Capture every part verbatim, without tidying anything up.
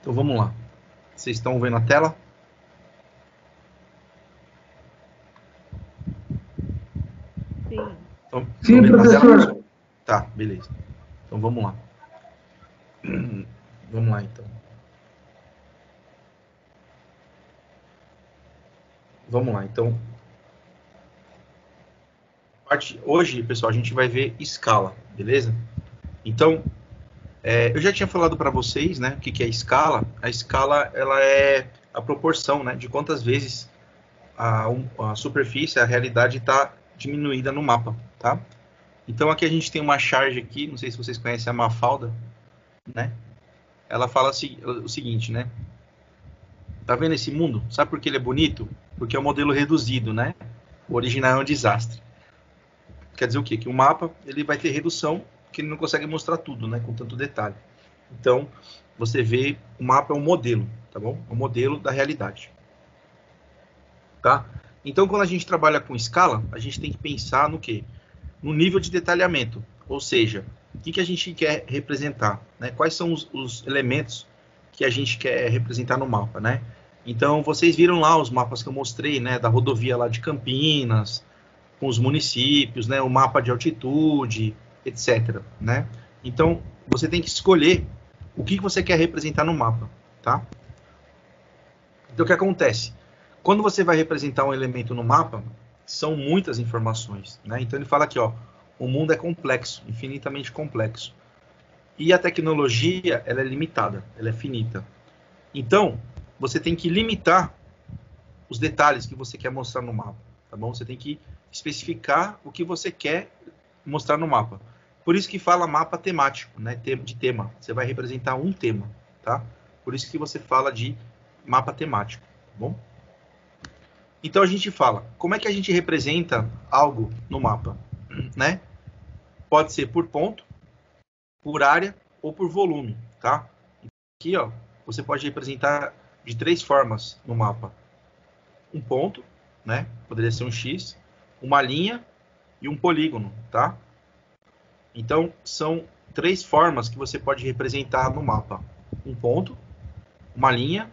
Então vamos lá. Vocês estão vendo a tela? Sim. Então, Sim, vendo professor. a tela? Tá, beleza. Então vamos lá. Vamos lá então. Vamos lá, então. Hoje, pessoal, a gente vai ver escala, beleza? Então, é, eu já tinha falado para vocês, né, o que, que é escala. A escala, ela é a proporção, né, de quantas vezes a, a superfície, a realidade está diminuída no mapa, tá? Então, aqui a gente tem uma charge aqui, não sei se vocês conhecem a Mafalda, né? Ela fala o seguinte, né? Tá vendo esse mundo? Sabe por que ele é bonito? Porque é um modelo reduzido, né? O original é um desastre. Quer dizer o quê? Que o mapa ele vai ter redução, que ele não consegue mostrar tudo, né? Com tanto detalhe. Então, você vê, o mapa é um modelo, tá bom? É um modelo da realidade. Tá? Então, quando a gente trabalha com escala, a gente tem que pensar no quê? No nível de detalhamento. Ou seja, o que, que a gente quer representar, né? Quais são os, os elementos que a gente quer representar no mapa, né? Então, vocês viram lá os mapas que eu mostrei, né? Da rodovia lá de Campinas, com os municípios, né? O mapa de altitude, etcétera, né? Então, você tem que escolher o que, que você quer representar no mapa, tá? Então, o que acontece? Quando você vai representar um elemento no mapa, são muitas informações, né? Então, ele fala aqui, ó, o mundo é complexo, infinitamente complexo. E a tecnologia, ela é limitada, ela é finita. Então, você tem que limitar os detalhes que você quer mostrar no mapa, tá bom? Você tem que especificar o que você quer mostrar no mapa. Por isso que fala mapa temático, né? De tema. Você vai representar um tema, tá? Por isso que você fala de mapa temático, tá bom? Então a gente fala, como é que a gente representa algo no mapa, né? Pode ser por ponto, por área ou por volume, tá? Aqui, ó, você pode representar de três formas no mapa. Um ponto, né? Poderia ser um X, uma linha e um polígono, tá? Então, são três formas que você pode representar no mapa. Um ponto, uma linha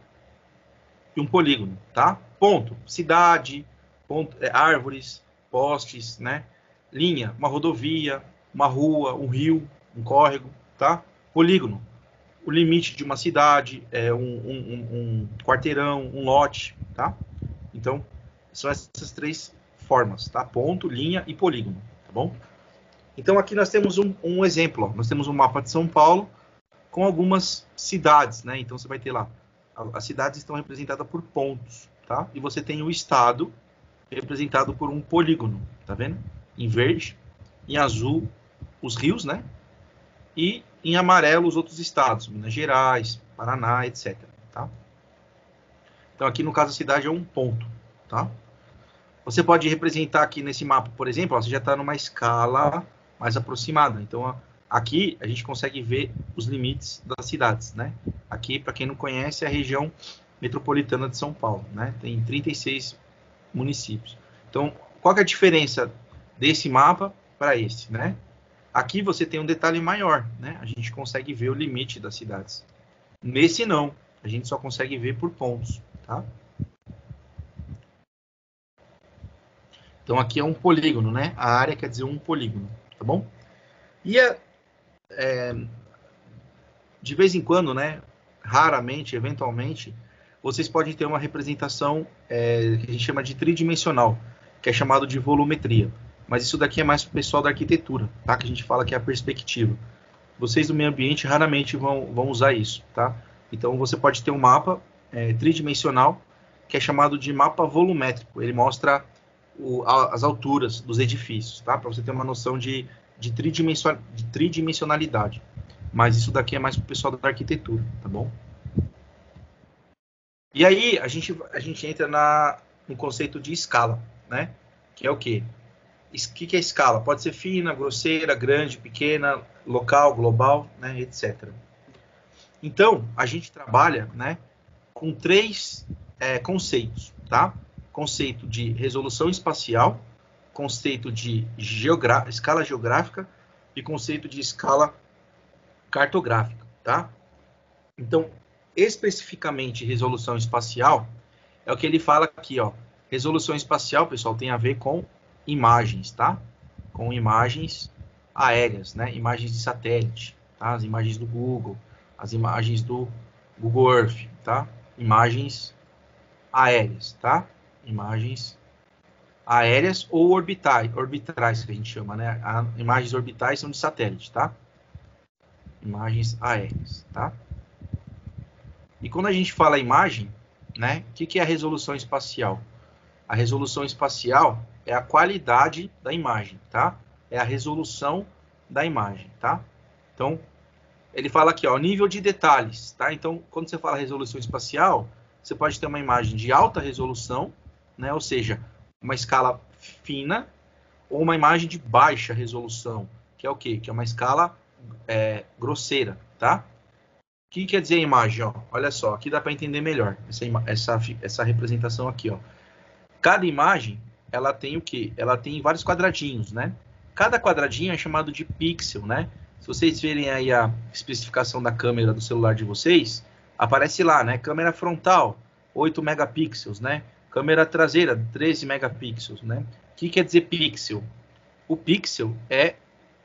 e um polígono, tá? Ponto, cidade, ponto, é, árvores, postes, né? Linha, uma rodovia, uma rua, um rio, um córrego, tá? Polígono, o limite de uma cidade, é um, um, um quarteirão, um lote, tá? Então, são essas três formas, tá? Ponto, linha e polígono, tá bom? Então, aqui nós temos um, um exemplo, ó. Nós temos um mapa de São Paulo com algumas cidades, né? Então, você vai ter lá, as cidades estão representadas por pontos, tá? E você tem o estado representado por um polígono, tá vendo? Em verde, em azul, os rios, né? E em amarelo os outros estados, Minas Gerais, Paraná, etcétera. Tá? Então aqui no caso a cidade é um ponto. Tá? Você pode representar aqui nesse mapa, por exemplo, ó, você já está numa escala mais aproximada. Então ó, aqui a gente consegue ver os limites das cidades. Né? Aqui, para quem não conhece, é a região metropolitana de São Paulo. Né? Tem trinta e seis municípios. Então, qual que é a diferença desse mapa para esse? Né? Aqui você tem um detalhe maior, né? A gente consegue ver o limite das cidades. Nesse não, a gente só consegue ver por pontos, tá? Então aqui é um polígono, né? A área quer dizer um polígono, tá bom? E é, é, de vez em quando, né? Raramente, eventualmente, vocês podem ter uma representação é, que a gente chama de tridimensional, que é chamado de volumetria. Mas isso daqui é mais para o pessoal da arquitetura, tá? Que a gente fala que é a perspectiva. Vocês do meio ambiente raramente vão, vão usar isso, tá? Então você pode ter um mapa é, tridimensional que é chamado de mapa volumétrico. Ele mostra o, a, as alturas dos edifícios, tá? Para você ter uma noção de, de, tridimension, de tridimensionalidade. Mas isso daqui é mais para o pessoal da arquitetura, tá bom? E aí a gente, a gente entra na, no conceito de escala, né? Que é o quê? O que é escala? Pode ser fina, grosseira, grande, pequena, local, global, né, etcétera. Então, a gente trabalha, né, com três é, conceitos, tá? Conceito de resolução espacial, conceito de geogra- escala geográfica e conceito de escala cartográfica, tá? Então, especificamente resolução espacial, é o que ele fala aqui, ó. Resolução espacial, pessoal, tem a ver com imagens, tá? Com imagens aéreas, né? Imagens de satélite, tá? As imagens do Google, as imagens do Google Earth, tá? Imagens aéreas, tá? Imagens aéreas ou orbitais, orbitais que a gente chama, né? A, imagens orbitais são de satélite, tá? Imagens aéreas, tá? E quando a gente fala imagem, né? O que, que é a resolução espacial? A resolução espacial é a qualidade da imagem, tá? É a resolução da imagem, tá? Então, ele fala aqui, ó, nível de detalhes, tá? Então, quando você fala resolução espacial, você pode ter uma imagem de alta resolução, né? Ou seja, uma escala fina, ou uma imagem de baixa resolução, que é o quê? Que é uma escala é, grosseira, tá? O que quer dizer a imagem? Ó? Olha só, aqui dá para entender melhor essa, essa, essa representação aqui, ó. Cada imagem, ela tem o quê? Ela tem vários quadradinhos, né? Cada quadradinho é chamado de pixel, né? Se vocês verem aí a especificação da câmera do celular de vocês, aparece lá, né? Câmera frontal, oito megapixels, né? Câmera traseira, treze megapixels, né? O que quer dizer pixel? O pixel é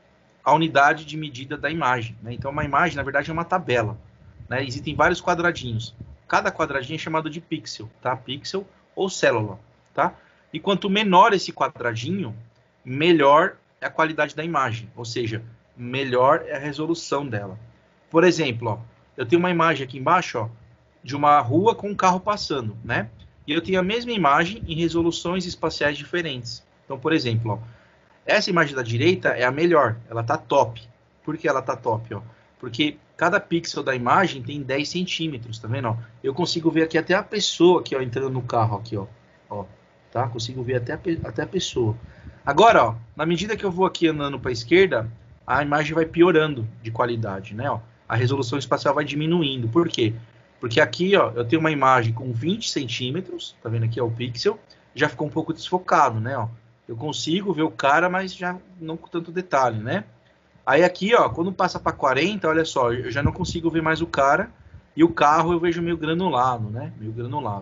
a unidade de medida da imagem, né? Então, uma imagem, na verdade, é uma tabela, né? Existem vários quadradinhos. Cada quadradinho é chamado de pixel, tá? Pixel ou célula, tá? E quanto menor esse quadradinho, melhor é a qualidade da imagem, ou seja, melhor é a resolução dela. Por exemplo, ó, eu tenho uma imagem aqui embaixo, ó, de uma rua com um carro passando, né? E eu tenho a mesma imagem em resoluções espaciais diferentes. Então, por exemplo, ó, essa imagem da direita é a melhor, ela tá top. Por que ela tá top, ó? Porque cada pixel da imagem tem dez centímetros, tá vendo? Ó? Eu consigo ver aqui até a pessoa aqui, ó, entrando no carro aqui, ó. Ó, tá? Consigo ver até a, até a pessoa. Agora, ó, na medida que eu vou aqui andando para a esquerda, a imagem vai piorando de qualidade, né? Ó? A resolução espacial vai diminuindo. Por quê? Porque aqui, ó, eu tenho uma imagem com vinte centímetros, tá vendo aqui, ó, o pixel, já ficou um pouco desfocado, né? Ó? Eu consigo ver o cara, mas já não com tanto detalhe, né? Aí aqui, ó, quando passa para quarenta, olha só, eu já não consigo ver mais o cara e o carro eu vejo meio granulado, né? Meio granulado.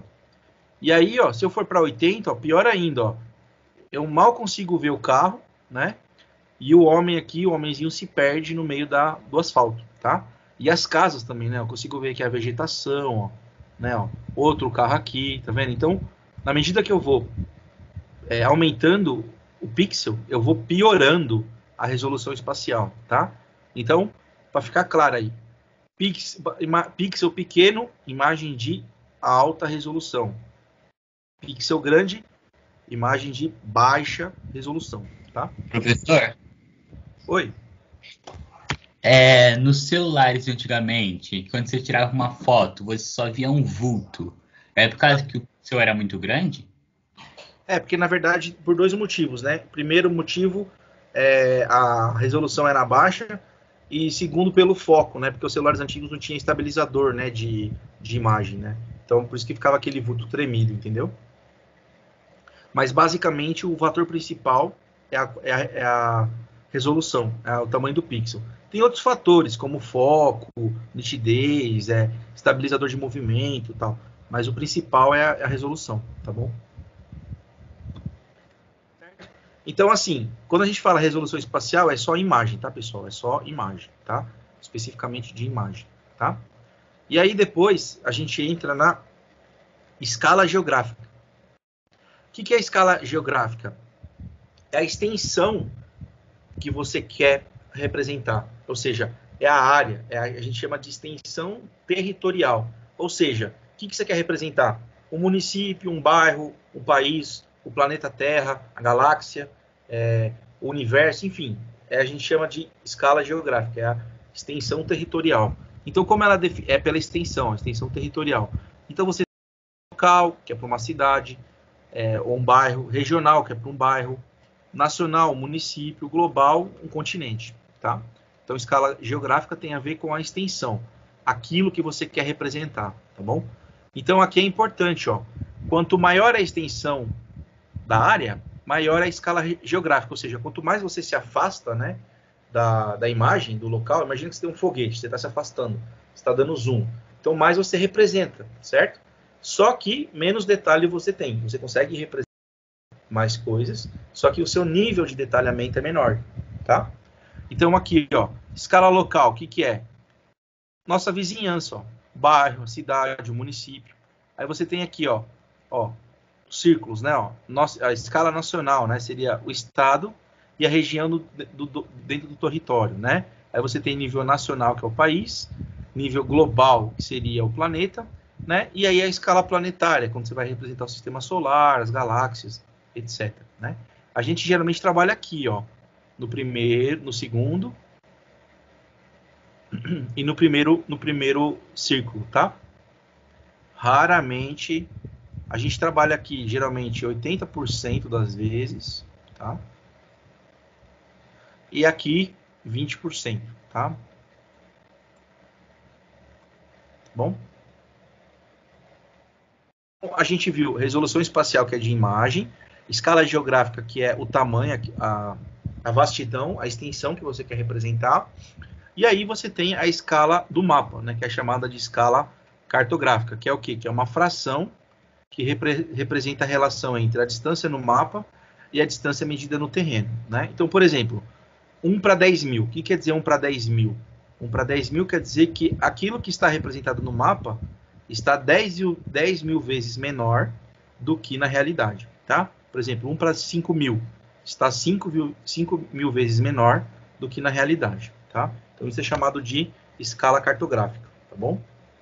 E aí, ó, se eu for para oitenta, ó, pior ainda, ó, eu mal consigo ver o carro, né? E o homem aqui, o homenzinho se perde no meio da, do asfalto, tá? E as casas também, né? Eu consigo ver aqui a vegetação, ó, né? Ó, outro carro aqui, tá vendo? Então, na medida que eu vou é, aumentando o pixel, eu vou piorando a resolução espacial, tá? Então, para ficar claro aí, pixel, pixel pequeno, imagem de alta resolução. Pixel grande, imagem de baixa resolução, tá? Professor? Oi. É, nos celulares antigamente, quando você tirava uma foto, você só via um vulto. É por causa que o pixel era muito grande? É, porque na verdade, por dois motivos, né? Primeiro motivo, é, a resolução era baixa, e segundo, pelo foco, né? Porque os celulares antigos não tinham estabilizador, né? De, de imagem, né? Então, por isso que ficava aquele vulto tremido, entendeu? Mas, basicamente, o fator principal é a, é a, é a resolução, é o tamanho do pixel. Tem outros fatores, como foco, nitidez, é, estabilizador de movimento e tal. Mas o principal é a, é a resolução, tá bom? Então, assim, quando a gente fala resolução espacial, é só imagem, tá, pessoal? É só imagem, tá? Especificamente de imagem, tá? E aí, depois, a gente entra na escala geográfica. O que, que é a escala geográfica? É a extensão que você quer representar. Ou seja, é a área, é a, a gente chama de extensão territorial. Ou seja, o que, que você quer representar? Um município, um bairro, um país, o planeta Terra, a galáxia, é, o universo, enfim. É, a gente chama de escala geográfica, é a extensão territorial. Então, como ela é pela extensão, a extensão territorial. Então, você tem um local, que é para uma cidade, é, ou um bairro, regional, que é para um bairro, nacional, município, global, um continente, tá? Então, escala geográfica tem a ver com a extensão, aquilo que você quer representar, tá bom? Então, aqui é importante, ó, quanto maior a extensão da área, maior a escala geográfica, ou seja, quanto mais você se afasta, né, da, da imagem, do local, imagina que você tem um foguete, você está se afastando, você está dando zoom. Então, mais você representa, certo? Só que menos detalhe você tem. Você consegue representar mais coisas, só que o seu nível de detalhamento é menor, tá? Então, aqui, ó, escala local, o que que é? Nossa vizinhança, ó, bairro, a cidade, o município. Aí você tem aqui, ó, ó, círculos, né, ó, nossa, a escala nacional, né, seria o estado e a região do, do, do, dentro do território, né? Aí você tem nível nacional, que é o país, nível global, que seria o planeta, né? E aí a escala planetária, quando você vai representar o sistema solar, as galáxias, etcétera, né? A gente geralmente trabalha aqui, ó, no primeiro, no segundo e no primeiro, no primeiro círculo, tá? Raramente a gente trabalha aqui, geralmente oitenta por cento das vezes, tá? E aqui vinte por cento, tá? Bom? A gente viu resolução espacial, que é de imagem, escala geográfica, que é o tamanho, a, a vastidão, a extensão que você quer representar. E aí você tem a escala do mapa, né, que é chamada de escala cartográfica, que é o quê? Que é uma fração que repre representa a relação entre a distância no mapa e a distância medida no terreno, né? Então, por exemplo, um para dez mil. O que quer dizer um para dez mil? um para dez mil quer dizer que aquilo que está representado no mapa está dez mil vezes menor do que na realidade, tá? Por exemplo, um para cinco mil está cinco mil vezes menor do que na realidade, tá? Então, isso é chamado de escala cartográfica, tá bom?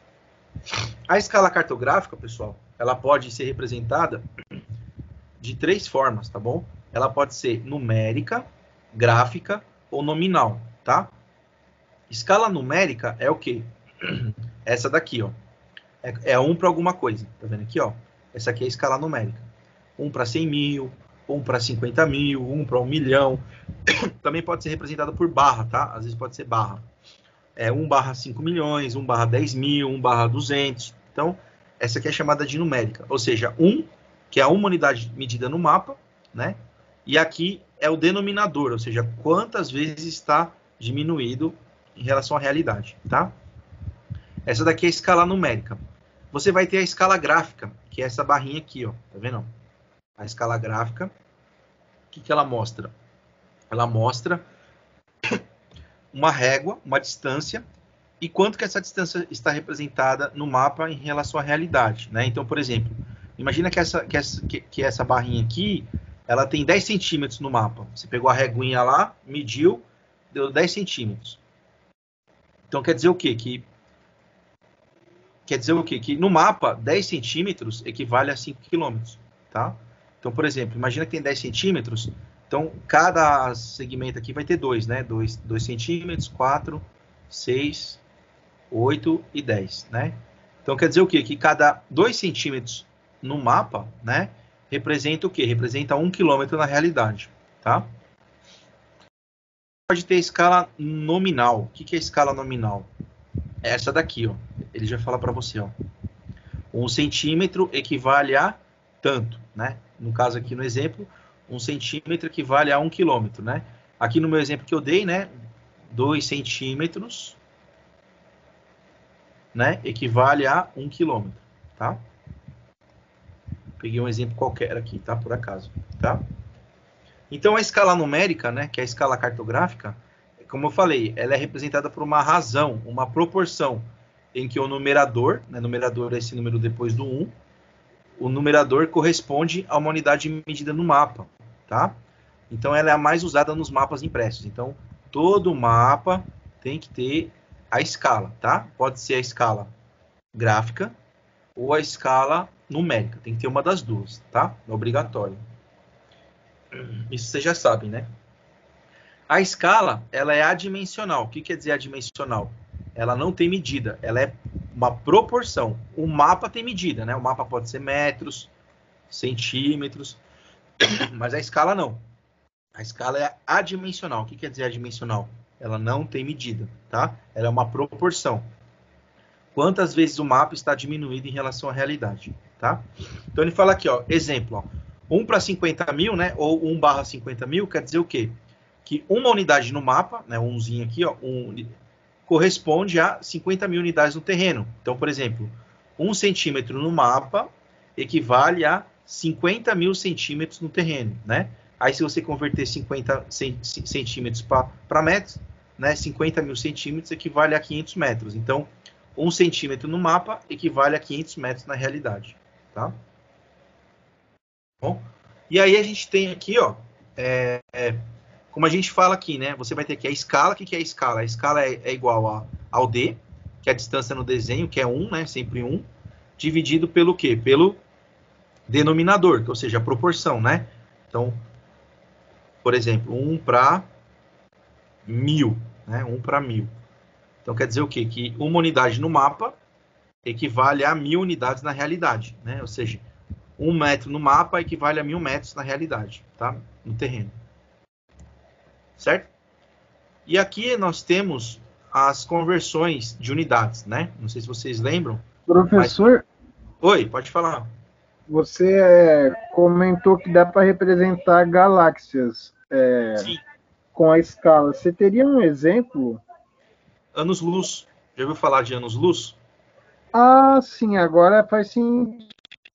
A escala cartográfica, pessoal, ela pode ser representada de três formas, tá bom? Ela pode ser numérica, gráfica ou nominal, tá? Escala numérica é o quê? Essa daqui, ó. É, é um para alguma coisa, tá vendo aqui, ó? Essa aqui é a escala numérica. um para cem mil, um para cinquenta mil, um para um milhão. Também pode ser representada por barra, tá? Às vezes pode ser barra. É um barra cinco milhões, um barra dez mil, um barra duzentos. Então, essa aqui é chamada de numérica. Ou seja, um, que é uma unidade medida no mapa, né? E aqui é o denominador, ou seja, quantas vezes está diminuído em relação à realidade, tá? Essa daqui é a escala numérica. Você vai ter a escala gráfica, que é essa barrinha aqui, ó. Tá vendo? A escala gráfica, o que que ela mostra? Ela mostra uma régua, uma distância, e quanto que essa distância está representada no mapa em relação à realidade, né? Então, por exemplo, imagina que essa, que essa, que, que essa barrinha aqui, ela tem dez centímetros no mapa. Você pegou a reguinha lá, mediu, deu dez centímetros. Então, quer dizer o quê? Que, quer dizer o quê? Que no mapa, dez centímetros equivale a cinco quilômetros, tá? Então, por exemplo, imagina que tem dez centímetros, então cada segmento aqui vai ter dois, né? dois centímetros, quatro, seis, oito e dez, né? Então, quer dizer o quê? Que cada dois centímetros no mapa, né? Representa o quê? Representa um quilômetro na realidade, tá? Pode ter escala nominal. O que é escala nominal? É essa daqui, ó. Ele já fala para você, ó. Um centímetro equivale a tanto, né? No caso aqui no exemplo, um centímetro equivale a um quilômetro, né? Aqui no meu exemplo que eu dei, né? Dois centímetros, né? Equivale a um quilômetro, tá? Peguei um exemplo qualquer aqui, tá? Por acaso, tá? Então, a escala numérica, né? Que é a escala cartográfica, como eu falei, ela é representada por uma razão, uma proporção, em que o numerador, né? Numerador é esse número depois do um, o numerador corresponde a uma unidade medida no mapa, tá? Então, ela é a mais usada nos mapas impressos. Então, todo mapa tem que ter a escala, tá? Pode ser a escala gráfica ou a escala numérica. Tem que ter uma das duas, tá? É obrigatório. Isso vocês já sabem, né? A escala, ela é adimensional. O que quer dizer adimensional? Ela não tem medida, ela é uma proporção. O mapa tem medida, né? O mapa pode ser metros, centímetros, mas a escala não. A escala é adimensional. O que quer dizer adimensional? Ela não tem medida, tá? Ela é uma proporção. Quantas vezes o mapa está diminuído em relação à realidade, tá? Então ele fala aqui, ó, exemplo, ó, um para cinquenta mil, né? Ou um barra cinquenta mil, quer dizer o quê? Que uma unidade no mapa, né? Umzinho aqui, ó, um, corresponde a cinquenta mil unidades no terreno. Então, por exemplo, um centímetro no mapa equivale a cinquenta mil centímetros no terreno, né? Aí, se você converter cinquenta centímetros para metros, né, cinquenta mil centímetros equivale a quinhentos metros. Então, um centímetro no mapa equivale a quinhentos metros na realidade, tá? Bom, e aí a gente tem aqui, ó, é, é, como a gente fala aqui, né? Você vai ter aqui a escala. O que, que é a escala? A escala é, é igual a, ao D, que é a distância no desenho, que é um, né? Sempre um, dividido pelo quê? Pelo denominador, ou seja, a proporção, né? Então, por exemplo, um para mil, né? um para mil. Então, quer dizer o quê? Que uma unidade no mapa equivale a mil unidades na realidade, né? Ou seja, um metro no mapa equivale a mil metros na realidade, tá? No terreno. Certo? E aqui nós temos as conversões de unidades, né? Não sei se vocês lembram. Professor? Mas... Oi, pode falar. Você é, comentou que dá para representar galáxias é, com a escala. Você teria um exemplo? Anos-luz. Já ouviu falar de anos-luz? Ah, sim. Agora faz sentido.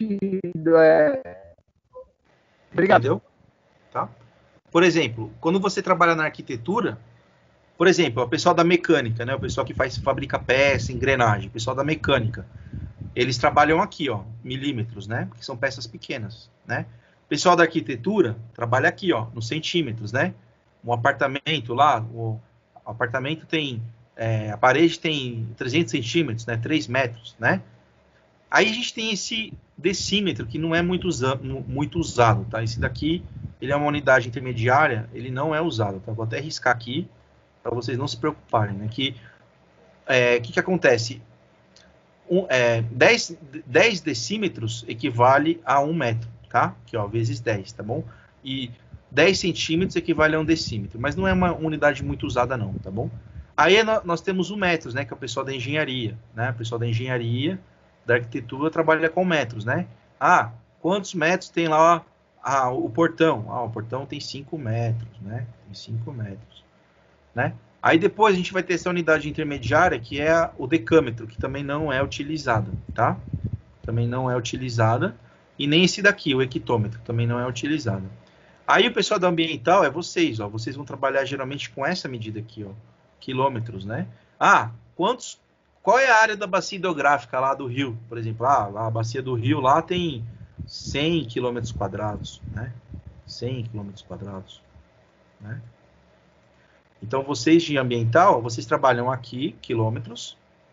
É... Obrigado. Entendeu? Tá? Por exemplo, quando você trabalha na arquitetura, por exemplo, o pessoal da mecânica, né? O pessoal que faz, fabrica peça, engrenagem, o pessoal da mecânica, eles trabalham aqui, ó, milímetros, né? Porque são peças pequenas, né? O pessoal da arquitetura trabalha aqui, ó, nos centímetros, né? Um apartamento lá, o apartamento tem, é, a parede tem trezentos centímetros, né? três metros, né? Aí a gente tem esse decímetro, que não é muito, usa, muito usado, tá? Esse daqui, ele é uma unidade intermediária, ele não é usado, tá? Vou até riscar aqui, para vocês não se preocuparem, né? Que, é, que que acontece? Um, é, dez, dez decímetros equivale a um metro, tá? Aqui, ó, vezes dez, tá bom? E dez centímetros equivale a um decímetro, mas não é uma unidade muito usada não, tá bom? Aí nós temos o metros, né? Que é o pessoal da engenharia, né? O pessoal da engenharia, da arquitetura trabalha com metros, né? Ah, quantos metros tem lá ah, o portão? Ah, o portão tem cinco metros, né? Tem cinco metros, né? Aí depois a gente vai ter essa unidade intermediária, que é o decâmetro, que também não é utilizada, tá? Também não é utilizada. E nem esse daqui, o hectômetro, também não é utilizado. Aí o pessoal da ambiental é vocês, ó. Vocês vão trabalhar geralmente com essa medida aqui, ó. Quilômetros, né? Ah, quantos... Qual é a área da bacia hidrográfica lá do rio? Por exemplo, ah, lá, a bacia do rio lá tem cem quilômetros quadrados, né? cem quilômetros quadrados, né? Então, vocês de ambiental, vocês trabalham aqui, quilômetros,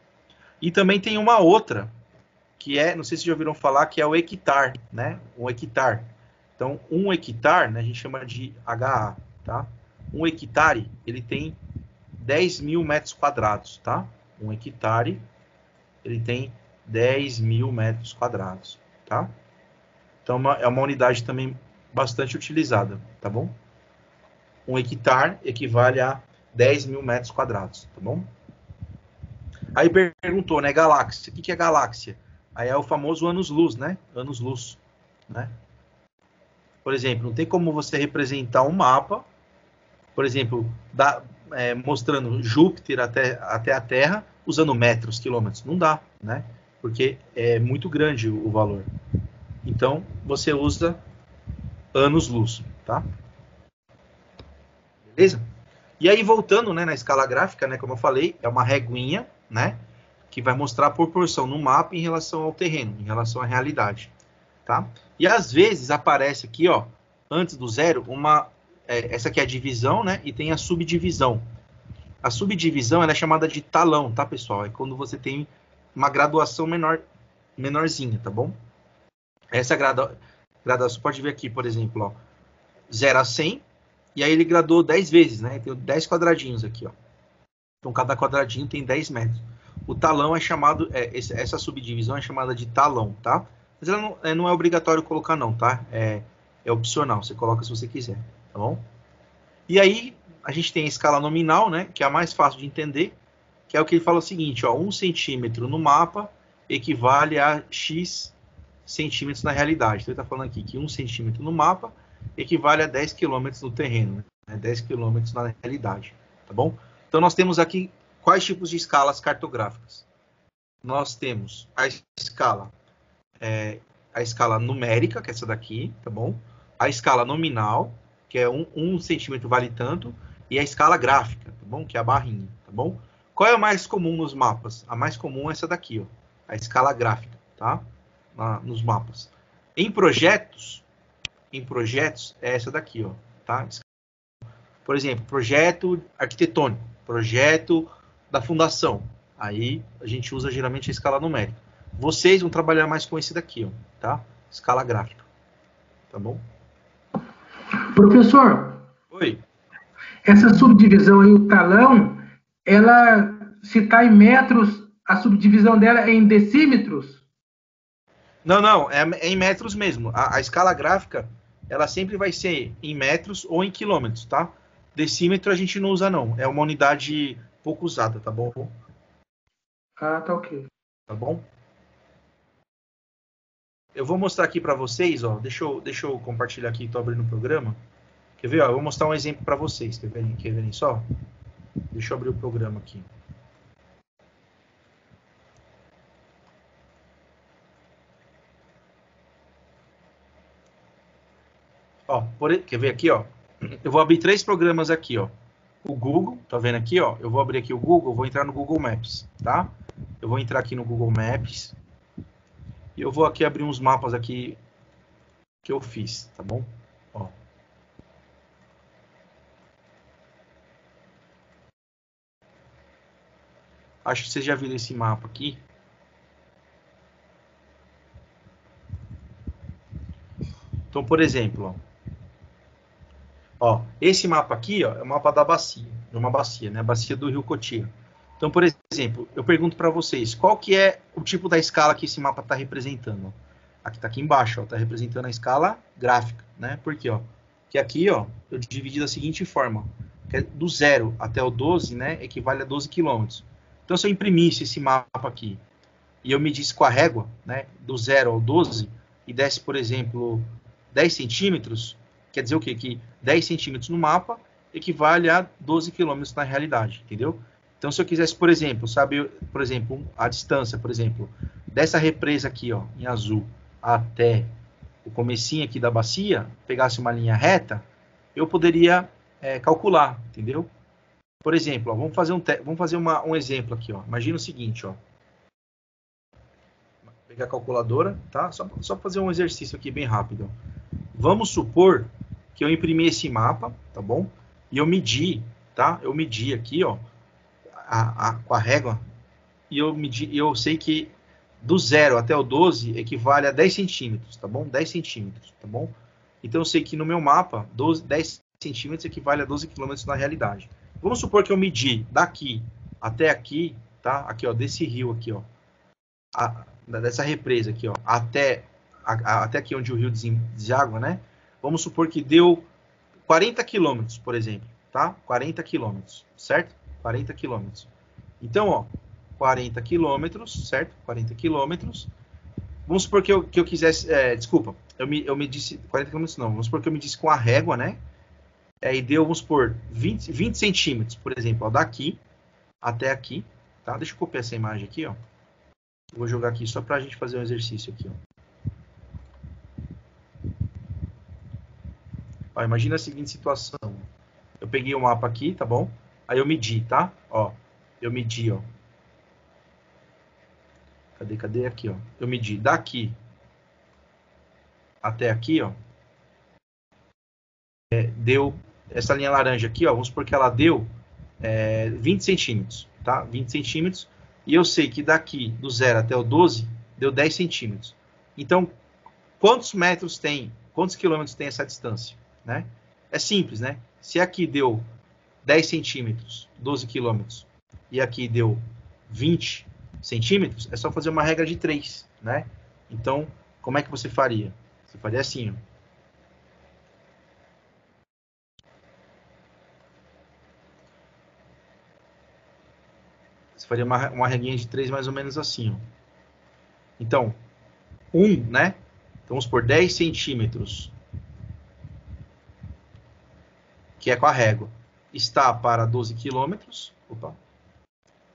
e também tem uma outra, que é, não sei se já ouviram falar, que é o hectare, né? Um hectare. Então, um hectare, né, a gente chama de H A, tá? Um hectare, ele tem dez mil metros quadrados, tá? Um hectare, ele tem dez mil metros quadrados, tá? Então, uma, é uma unidade também bastante utilizada, tá bom? Um hectare equivale a dez mil metros quadrados, tá bom? Aí perguntou, né, galáxia. O que é galáxia? Aí é o famoso anos-luz, né? Anos-luz, né? Por exemplo, não tem como você representar um mapa, por exemplo, da, é, mostrando Júpiter até, até a Terra, usando metros, quilômetros. Não dá, né? Porque é muito grande o, o valor. Então, você usa anos-luz, tá? Beleza? E aí, voltando, né, na escala gráfica, né, como eu falei, é uma reguinha, né, que vai mostrar a proporção no mapa em relação ao terreno, em relação à realidade, tá? E às vezes aparece aqui, ó, antes do zero, uma, é, essa aqui é a divisão, né, e tem a subdivisão. A subdivisão, ela é chamada de talão, tá, pessoal? É quando você tem uma graduação menor, menorzinha, tá bom? Essa gradu, graduação, pode ver aqui, por exemplo, ó, zero a cem, e aí ele graduou dez vezes, né? Tem dez quadradinhos aqui, ó. Então, cada quadradinho tem dez metros. O talão é chamado, é, essa subdivisão é chamada de talão, tá? Mas ela não, é, não é obrigatório colocar, não, tá? É, é opcional, você coloca se você quiser, tá bom? E aí, a gente tem a escala nominal, né? Que é a mais fácil de entender, que é o que ele fala o seguinte, ó. Um centímetro no mapa equivale a X centímetros na realidade. Então, ele está falando aqui que um centímetro no mapa equivale a dez quilômetros no terreno, né? dez quilômetros na realidade, tá bom? Então, nós temos aqui quais tipos de escalas cartográficas? Nós temos a escala, é, a escala numérica, que é essa daqui, tá bom? A escala nominal, que é um, um centímetro vale tanto, e a escala gráfica, tá bom? Que é a barrinha, tá bom? Qual é a mais comum nos mapas? A mais comum é essa daqui, ó, a escala gráfica, tá? Na, nos mapas. Em projetos, em projetos é essa daqui, ó, tá? Por exemplo, projeto arquitetônico, projeto da fundação. Aí a gente usa geralmente a escala numérica. Vocês vão trabalhar mais com esse daqui, ó, tá? Escala gráfica, tá bom? Professor, Oi. essa subdivisão aí, o talão, ela, se está em metros, a subdivisão dela é em decímetros? Não, não, é, é em metros mesmo. A, a escala gráfica, ela sempre vai ser em metros ou em quilômetros, tá? Decímetro a gente não usa, não. É uma unidade pouco usada, tá bom? Ah, tá ok. Tá bom? Eu vou mostrar aqui para vocês, ó. Deixa eu, deixa eu compartilhar aqui, tô abrindo o programa. Quer ver? Ó, eu vou mostrar um exemplo para vocês. Quer verem, quer verem só? Deixa eu abrir o programa aqui. Ó, por, quer ver aqui, ó? Eu vou abrir três programas aqui, ó. O Google, tá vendo aqui, ó? Eu vou abrir aqui o Google, vou entrar no Google Maps, tá? Eu vou entrar aqui no Google Maps. E eu vou aqui abrir uns mapas aqui que eu fiz, tá bom? Ó. Acho que vocês já viram esse mapa aqui. Então, por exemplo, ó. Ó, esse mapa aqui, ó, é o mapa da bacia, de uma bacia, né? A bacia do Rio Cotia. Então, por exemplo, eu pergunto para vocês, qual que é o tipo da escala que esse mapa está representando? Aqui está aqui embaixo, está representando a escala gráfica, né? Por quê? Ó? Que aqui, ó, eu dividi da seguinte forma, que é do zero até o doze, né, equivale a doze quilômetros. Então, se eu imprimisse esse mapa aqui e eu medisse com a régua, né, do zero ao doze, e desse, por exemplo, dez centímetros, quer dizer o quê? Que dez centímetros no mapa equivale a doze quilômetros na realidade, entendeu? Então, se eu quisesse, por exemplo, sabe, por exemplo, a distância, por exemplo, dessa represa aqui, ó, em azul, até o comecinho aqui da bacia, pegasse uma linha reta, eu poderia é, calcular, entendeu? Por exemplo, ó, vamos fazer, um, vamos fazer uma, um exemplo aqui, ó. Imagina o seguinte, ó. Vou pegar a calculadora, tá? Só, só fazer um exercício aqui bem rápido. Vamos supor que eu imprimi esse mapa, tá bom? E eu medi, tá? Eu medi aqui, ó, a, a, com a régua, e eu, medi, eu sei que do zero até o doze equivale a dez centímetros, tá bom? dez centímetros, tá bom? Então eu sei que no meu mapa, doze, dez centímetros equivale a doze quilômetros na realidade. Vamos supor que eu medi daqui até aqui, tá? Aqui, ó, desse rio aqui, ó, a, dessa represa aqui, ó, até, a, a, até aqui onde o rio deságua, né? Vamos supor que deu quarenta quilômetros, por exemplo, tá? quarenta quilômetros, certo? quarenta quilômetros. Então, ó, quarenta quilômetros, certo? quarenta quilômetros. Vamos supor que eu, que eu quisesse, é, desculpa, eu me, eu me disse, quarenta quilômetros não, vamos supor que eu me disse com a régua, né? Aí deu, vamos supor, vinte, vinte centímetros, por exemplo, ó, daqui até aqui, tá? Deixa eu copiar essa imagem aqui, ó. Eu vou jogar aqui só pra gente fazer um exercício aqui, ó. Ó, imagina a seguinte situação. Eu peguei o mapa aqui, tá bom? Aí eu medi, tá? Ó, eu medi, ó. Cadê, cadê? Aqui, ó. Eu medi daqui até aqui, ó. É, deu essa linha laranja aqui, ó. Vamos supor que ela deu é, vinte centímetros, tá? vinte centímetros. E eu sei que daqui, do zero até o doze, deu dez centímetros. Então, quantos metros tem, quantos quilômetros tem essa distância, né? É simples, né? Se aqui deu dez centímetros, doze quilômetros, e aqui deu vinte centímetros, é só fazer uma regra de três, né? Então, como é que você faria? Você faria assim, ó. Você faria uma, uma regrinha de três mais ou menos assim, ó. Então, um, né? Então, vamos por dez centímetros, que é com a régua, está para doze quilômetros. Opa.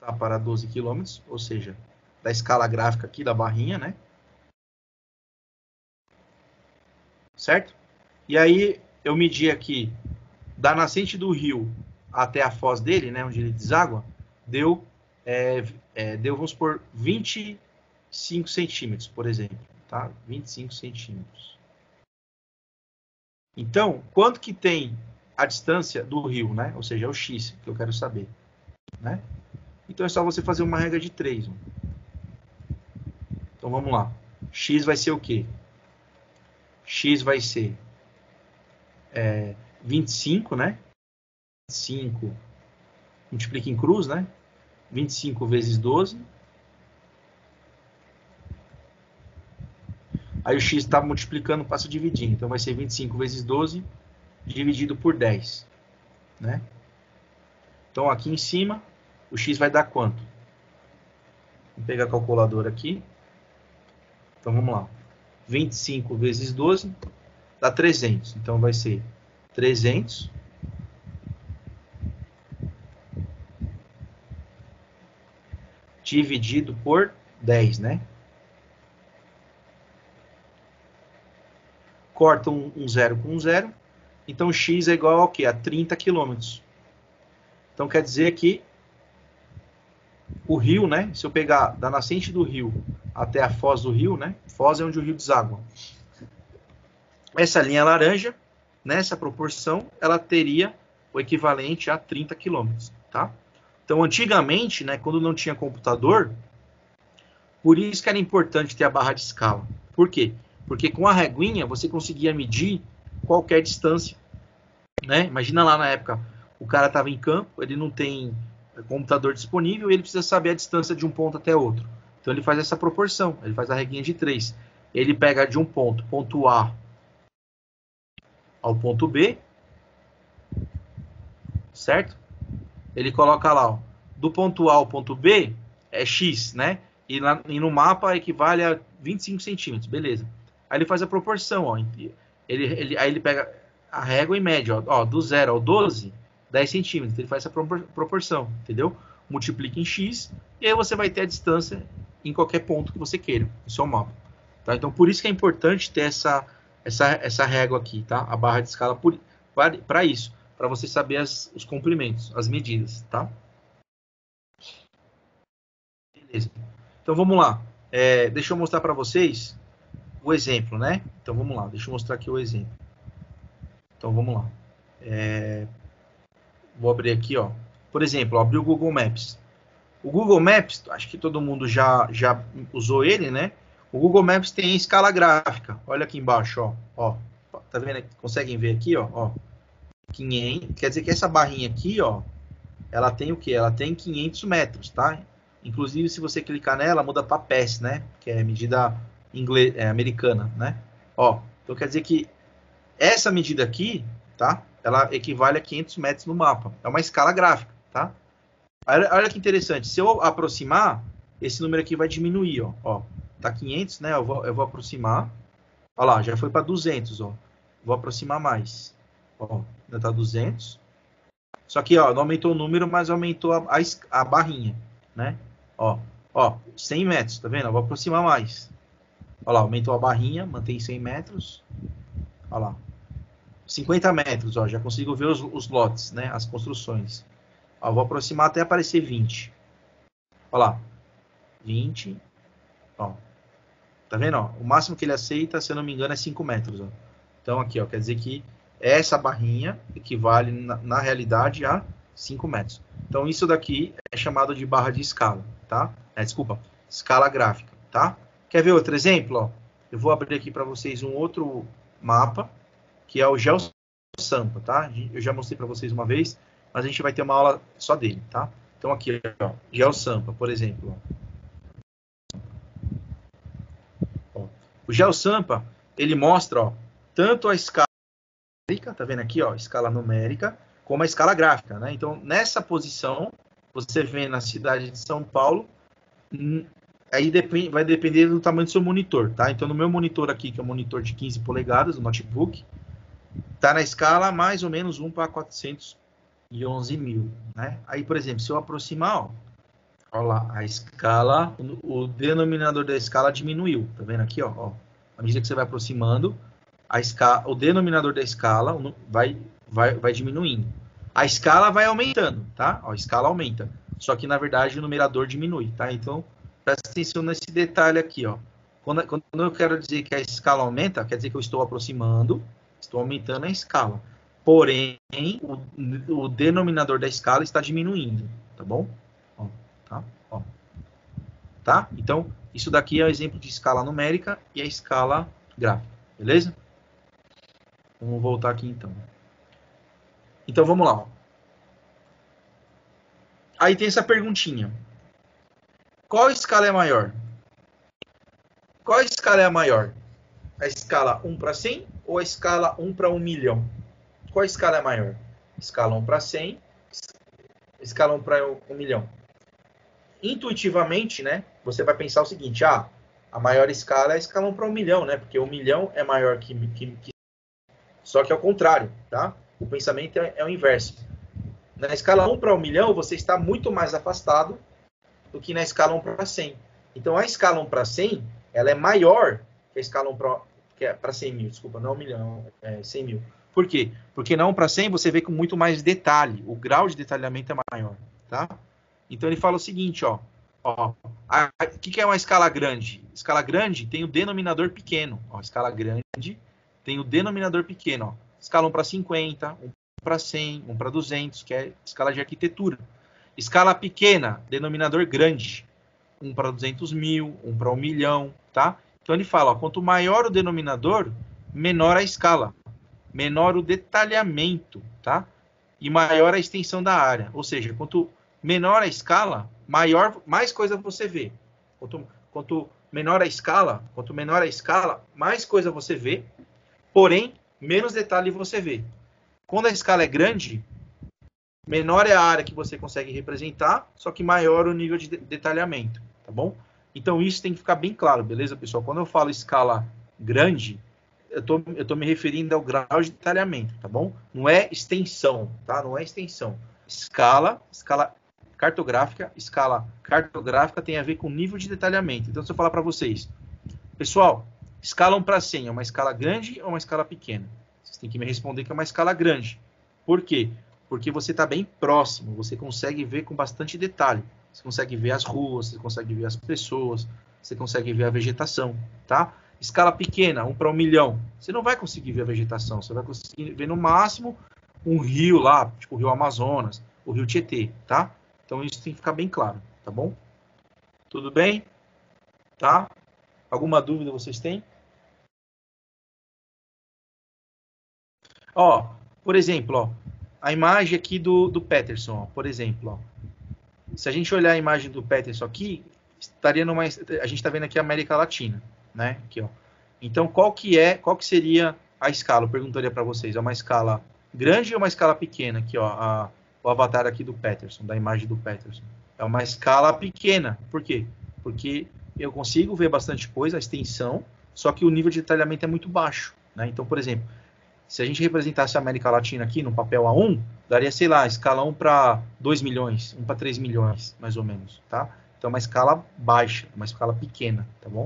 tá, para doze quilômetros, ou seja, da escala gráfica aqui da barrinha, né? Certo? E aí eu medi aqui da nascente do rio até a foz dele, né, onde ele deságua, deu, é, é, deu, vamos supor, vinte e cinco centímetros, por exemplo, tá? vinte e cinco centímetros. Então, quanto que tem a distância do rio, né? Ou seja, é o x que eu quero saber, né? Então é só você fazer uma regra de três. Ó. Então vamos lá. X vai ser o quê? X vai ser é, vinte e cinco, né? vinte e cinco multiplica em cruz, né? vinte e cinco vezes doze. Aí o x está multiplicando, passa dividindo. Então vai ser vinte e cinco vezes doze dividido por dez. Né? Então aqui em cima, o x vai dar quanto? Vou pegar a calculadora aqui. Então vamos lá. vinte e cinco vezes doze dá trezentos. Então vai ser trezentos dividido por dez, né? Corta um, um zero com um zero. Então, x é igual ao quê? A trinta quilômetros. Então, quer dizer que o rio, né? Se eu pegar da nascente do rio até a foz do rio, né? Foz é onde o rio deságua. Essa linha laranja, nessa proporção, ela teria o equivalente a trinta quilômetros, tá? Então, antigamente, né, quando não tinha computador, por isso que era importante ter a barra de escala. Por quê? Porque com a reguinha você conseguia medir qualquer distância, né? Imagina lá na época, o cara estava em campo, ele não tem computador disponível e ele precisa saber a distância de um ponto até outro. Então ele faz essa proporção, ele faz a reguinha de três. Ele pega de um ponto, ponto A ao ponto B, certo? Ele coloca lá, ó, do ponto A ao ponto B é X, né? E, lá, e no mapa equivale a vinte e cinco centímetros, beleza. Aí ele faz a proporção, ó. Ele, ele, aí ele pega a régua e mede, ó, ó, do zero ao doze, dez centímetros. Ele faz essa proporção, entendeu? Multiplica em X e aí você vai ter a distância em qualquer ponto que você queira, no seu mapa. Tá? Então, por isso que é importante ter essa, essa, essa régua aqui, tá? A barra de escala para isso, para você saber as, os comprimentos, as medidas, tá? Beleza. Então, vamos lá. É, deixa eu mostrar para vocês o exemplo, né? Então, vamos lá. Deixa eu mostrar aqui o exemplo. Então, vamos lá. É, vou abrir aqui, ó. Por exemplo, abrir o Google Maps. O Google Maps, acho que todo mundo já, já usou ele, né? O Google Maps tem escala gráfica. Olha aqui embaixo, ó. ó tá vendo? Conseguem ver aqui, ó? ó. quinhentos, quer dizer que essa barrinha aqui, ó, ela tem o quê? Ela tem quinhentos metros, tá? Inclusive, se você clicar nela, muda para P E S, né? Que é medida inglês, é, americana, né? Ó, então quer dizer que essa medida aqui, tá? Ela equivale a quinhentos metros no mapa. É uma escala gráfica, tá? Olha, olha que interessante. Se eu aproximar, esse número aqui vai diminuir, ó. ó tá quinhentos, né? Eu vou, eu vou aproximar. Olha lá, já foi para duzentos, ó. Vou aproximar mais. Ó, ainda tá duzentos. Só que, ó, não aumentou o número, mas aumentou a, a, a barrinha, né? Ó, ó, cem metros, tá vendo? Eu vou aproximar mais. Olha lá, aumentou a barrinha, mantém cem metros. Olha lá. cinquenta metros, ó, já consigo ver os, os lotes, né? As construções. Ó, vou aproximar até aparecer vinte. Olha lá. vinte. Ó. Tá vendo? Ó? O máximo que ele aceita, se eu não me engano, é cinco metros. Ó. Então, aqui, ó, quer dizer que essa barrinha equivale, na, na realidade, a cinco metros. Então, isso daqui é chamado de barra de escala, tá? É, desculpa, escala gráfica, tá? Quer ver outro exemplo? Ó? Eu vou abrir aqui para vocês um outro mapa, que é o GeoSampa, tá? Eu já mostrei para vocês uma vez, mas a gente vai ter uma aula só dele, tá? Então, aqui, ó, GeoSampa, por exemplo. Ó. O GeoSampa, ele mostra, ó, tanto a escala numérica, tá vendo aqui, ó, escala numérica, como a escala gráfica, né? Então, nessa posição, você vê na cidade de São Paulo, aí depend, vai depender do tamanho do seu monitor, tá? Então, no meu monitor aqui, que é um monitor de quinze polegadas, o notebook, tá na escala mais ou menos um para quatrocentos e onze mil, né? Aí, por exemplo, se eu aproximar, ó, Olha lá, a escala, o, o denominador da escala diminuiu. Tá vendo aqui, ó, ó? À medida que você vai aproximando, a escala, o denominador da escala vai, vai, vai diminuindo. A escala vai aumentando, tá? Ó, a escala aumenta. Só que, na verdade, o numerador diminui, tá? Então, presta atenção nesse detalhe aqui, ó. Quando, quando eu quero dizer que a escala aumenta, quer dizer que eu estou aproximando, estou aumentando a escala. Porém, o, o denominador da escala está diminuindo, tá bom? Ó, tá? Ó. Tá? Então, isso daqui é o exemplo de escala numérica e a escala gráfica, beleza? Vamos voltar aqui, então. Então, vamos lá, ó. Aí tem essa perguntinha. Qual escala é maior? Qual escala é a maior? A escala um para cem ou a escala um para um milhão? Qual escala é maior? Escala um para cem, escala um para um milhão. Intuitivamente, né, você vai pensar o seguinte, ah, a maior escala é a escala um para um milhão, né, porque um milhão é maior que, que, que... Só que é o contrário, tá? O pensamento é, é o inverso. Na escala um para um milhão, você está muito mais afastado do que na escala um para cem. Então, a escala um para cem, ela é maior que a escala um para cem mil. Desculpa, não um milhão, é cem mil. Por quê? Porque na um para cem você vê com muito mais detalhe. O grau de detalhamento é maior, tá? Então, ele fala o seguinte, ó. ó o que, que é uma escala grande? Escala grande tem o denominador pequeno. Ó, escala grande tem o denominador pequeno. Ó. Escala um para cinquenta, um para cem, um para duzentos, que é escala de arquitetura. Escala pequena, denominador grande. um para duzentos mil, um para um milhão, tá? Então ele fala, ó, quanto maior o denominador, menor a escala, menor o detalhamento, tá? E maior a extensão da área. Ou seja, quanto menor a escala, maior, mais coisa você vê. Quanto, quanto menor a escala, quanto menor a escala, mais coisa você vê, porém, menos detalhe você vê. Quando a escala é grande, menor é a área que você consegue representar, só que maior o nível de detalhamento, tá bom? Então, isso tem que ficar bem claro, beleza, pessoal? Quando eu falo escala grande, eu tô, eu tô me referindo ao grau de detalhamento, tá bom? Não é extensão, tá? Não é extensão. Escala, escala cartográfica, escala cartográfica tem a ver com nível de detalhamento. Então, se eu falar para vocês, pessoal, escala um para cem é uma escala grande ou uma escala pequena? Vocês têm que me responder que é uma escala grande. Por quê? Porque você está bem próximo, você consegue ver com bastante detalhe. Você consegue ver as ruas, você consegue ver as pessoas, você consegue ver a vegetação, tá? Escala pequena, um para um milhão, você não vai conseguir ver a vegetação, você vai conseguir ver no máximo um rio lá, tipo o rio Amazonas, o rio Tietê, tá? Então isso tem que ficar bem claro, tá bom? Tudo bem? Tá? Alguma dúvida vocês têm? Ó, por exemplo, ó, a imagem aqui do, do Peterson, ó, por exemplo, ó. Se a gente olhar a imagem do Peterson aqui, estaria numa, a gente está vendo aqui a América Latina, né? Aqui, ó. Então, qual que é, qual que seria a escala? Eu perguntaria para vocês, é uma escala grande ou uma escala pequena? Aqui, ó, a, o avatar aqui do Peterson, da imagem do Peterson. É uma escala pequena. Por quê? Porque eu consigo ver bastante coisa, a extensão, só que o nível de detalhamento é muito baixo, né? Então, por exemplo, se a gente representasse a América Latina aqui no papel A um, daria, sei lá, escala um para dois milhões, um para três milhões, mais ou menos, tá? Então, uma escala baixa, uma escala pequena, tá bom?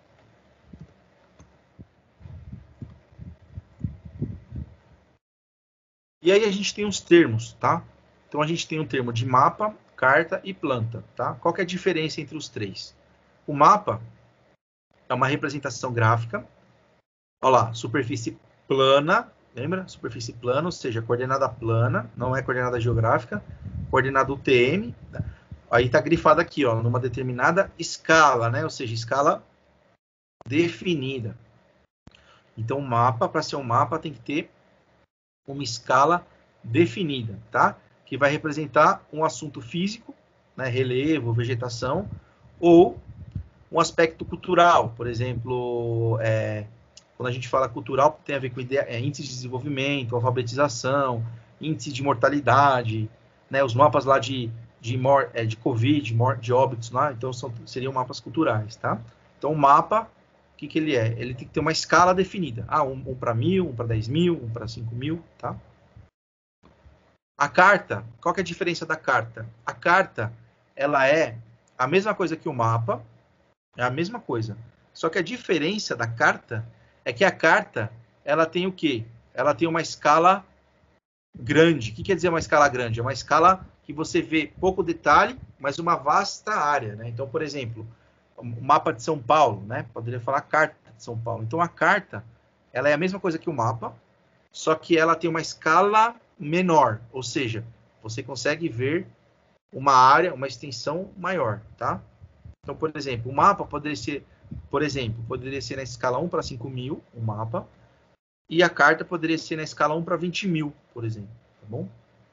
E aí a gente tem os termos, tá? Então, a gente tem um termo de mapa, carta e planta, tá? Qual que é a diferença entre os três? O mapa é uma representação gráfica. Olha lá, superfície plana, lembra? Superfície plana, ou seja, coordenada plana, não é coordenada geográfica, coordenada U T M, tá? Aí está grifado aqui, ó, numa determinada escala, né? Ou seja, escala definida. Então, o mapa, para ser um mapa, tem que ter uma escala definida, tá? Que vai representar um assunto físico, né? Relevo, vegetação, ou um aspecto cultural, por exemplo, é, quando a gente fala cultural, tem a ver com ideia, é, índice de desenvolvimento, alfabetização, índice de mortalidade, né, os mapas lá de, de, mor, é, de Covid, mor, de óbitos, lá, então são, seriam mapas culturais, tá? Então, o mapa, o que, que ele é? Ele tem que ter uma escala definida. Ah, um, um para mil, um para dez mil, um para cinco mil, tá? A carta, qual que é a diferença da carta? A carta, ela é a mesma coisa que o mapa, é a mesma coisa. Só que a diferença da carta é que a carta, ela tem o quê? Ela tem uma escala grande. O que quer dizer uma escala grande? É uma escala que você vê pouco detalhe, mas uma vasta área, né? Então, por exemplo, o mapa de São Paulo, né? Poderia falar carta de São Paulo. Então, a carta, ela é a mesma coisa que o mapa, só que ela tem uma escala menor, ou seja, você consegue ver uma área, uma extensão maior, tá? Então, por exemplo, o mapa poderia ser, por exemplo, poderia ser na escala um para cinco mil, o mapa, e a carta poderia ser na escala um para vinte mil, por exemplo, tá bom?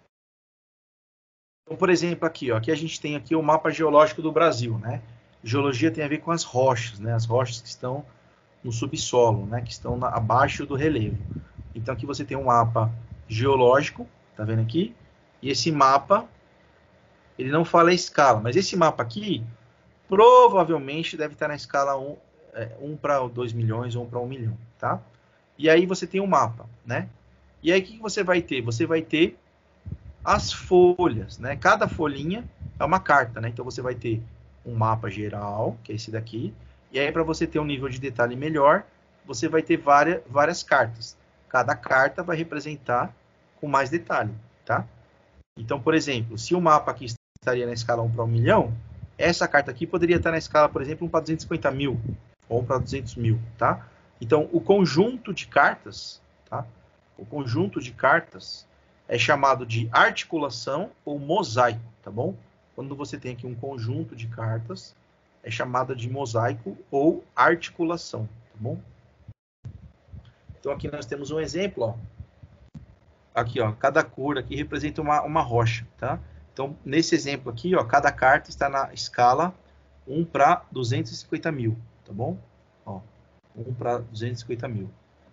Então, por exemplo, aqui, ó, aqui a gente tem aqui o mapa geológico do Brasil, né? Geologia tem a ver com as rochas, né? As rochas que estão no subsolo, né? Que estão na, abaixo do relevo. Então, aqui você tem um mapa geológico, tá vendo aqui? E esse mapa, ele não fala a escala, mas esse mapa aqui, provavelmente deve estar na escala um, é, um para dois milhões ou um para um milhão, tá? E aí você tem um mapa, né? E aí o que você vai ter? Você vai ter as folhas, né? Cada folhinha é uma carta, né? Então você vai ter um mapa geral, que é esse daqui, e aí para você ter um nível de detalhe melhor, você vai ter várias, várias cartas. Cada carta vai representar com mais detalhe, tá? Então, por exemplo, se o mapa aqui estaria na escala um para um milhão, essa carta aqui poderia estar na escala, por exemplo, um para duzentos e cinquenta mil, ou um para duzentos mil, tá? Então, o conjunto de cartas, tá? O conjunto de cartas é chamado de articulação ou mosaico, tá bom? Quando você tem aqui um conjunto de cartas, é chamado de mosaico ou articulação, tá bom? Então, aqui nós temos um exemplo, ó. Aqui, ó, cada cor aqui representa uma, uma rocha, tá? Então, nesse exemplo aqui, ó, cada carta está na escala um para duzentos e cinquenta mil, tá bom? Ó, um para duzentos e cinquenta mil.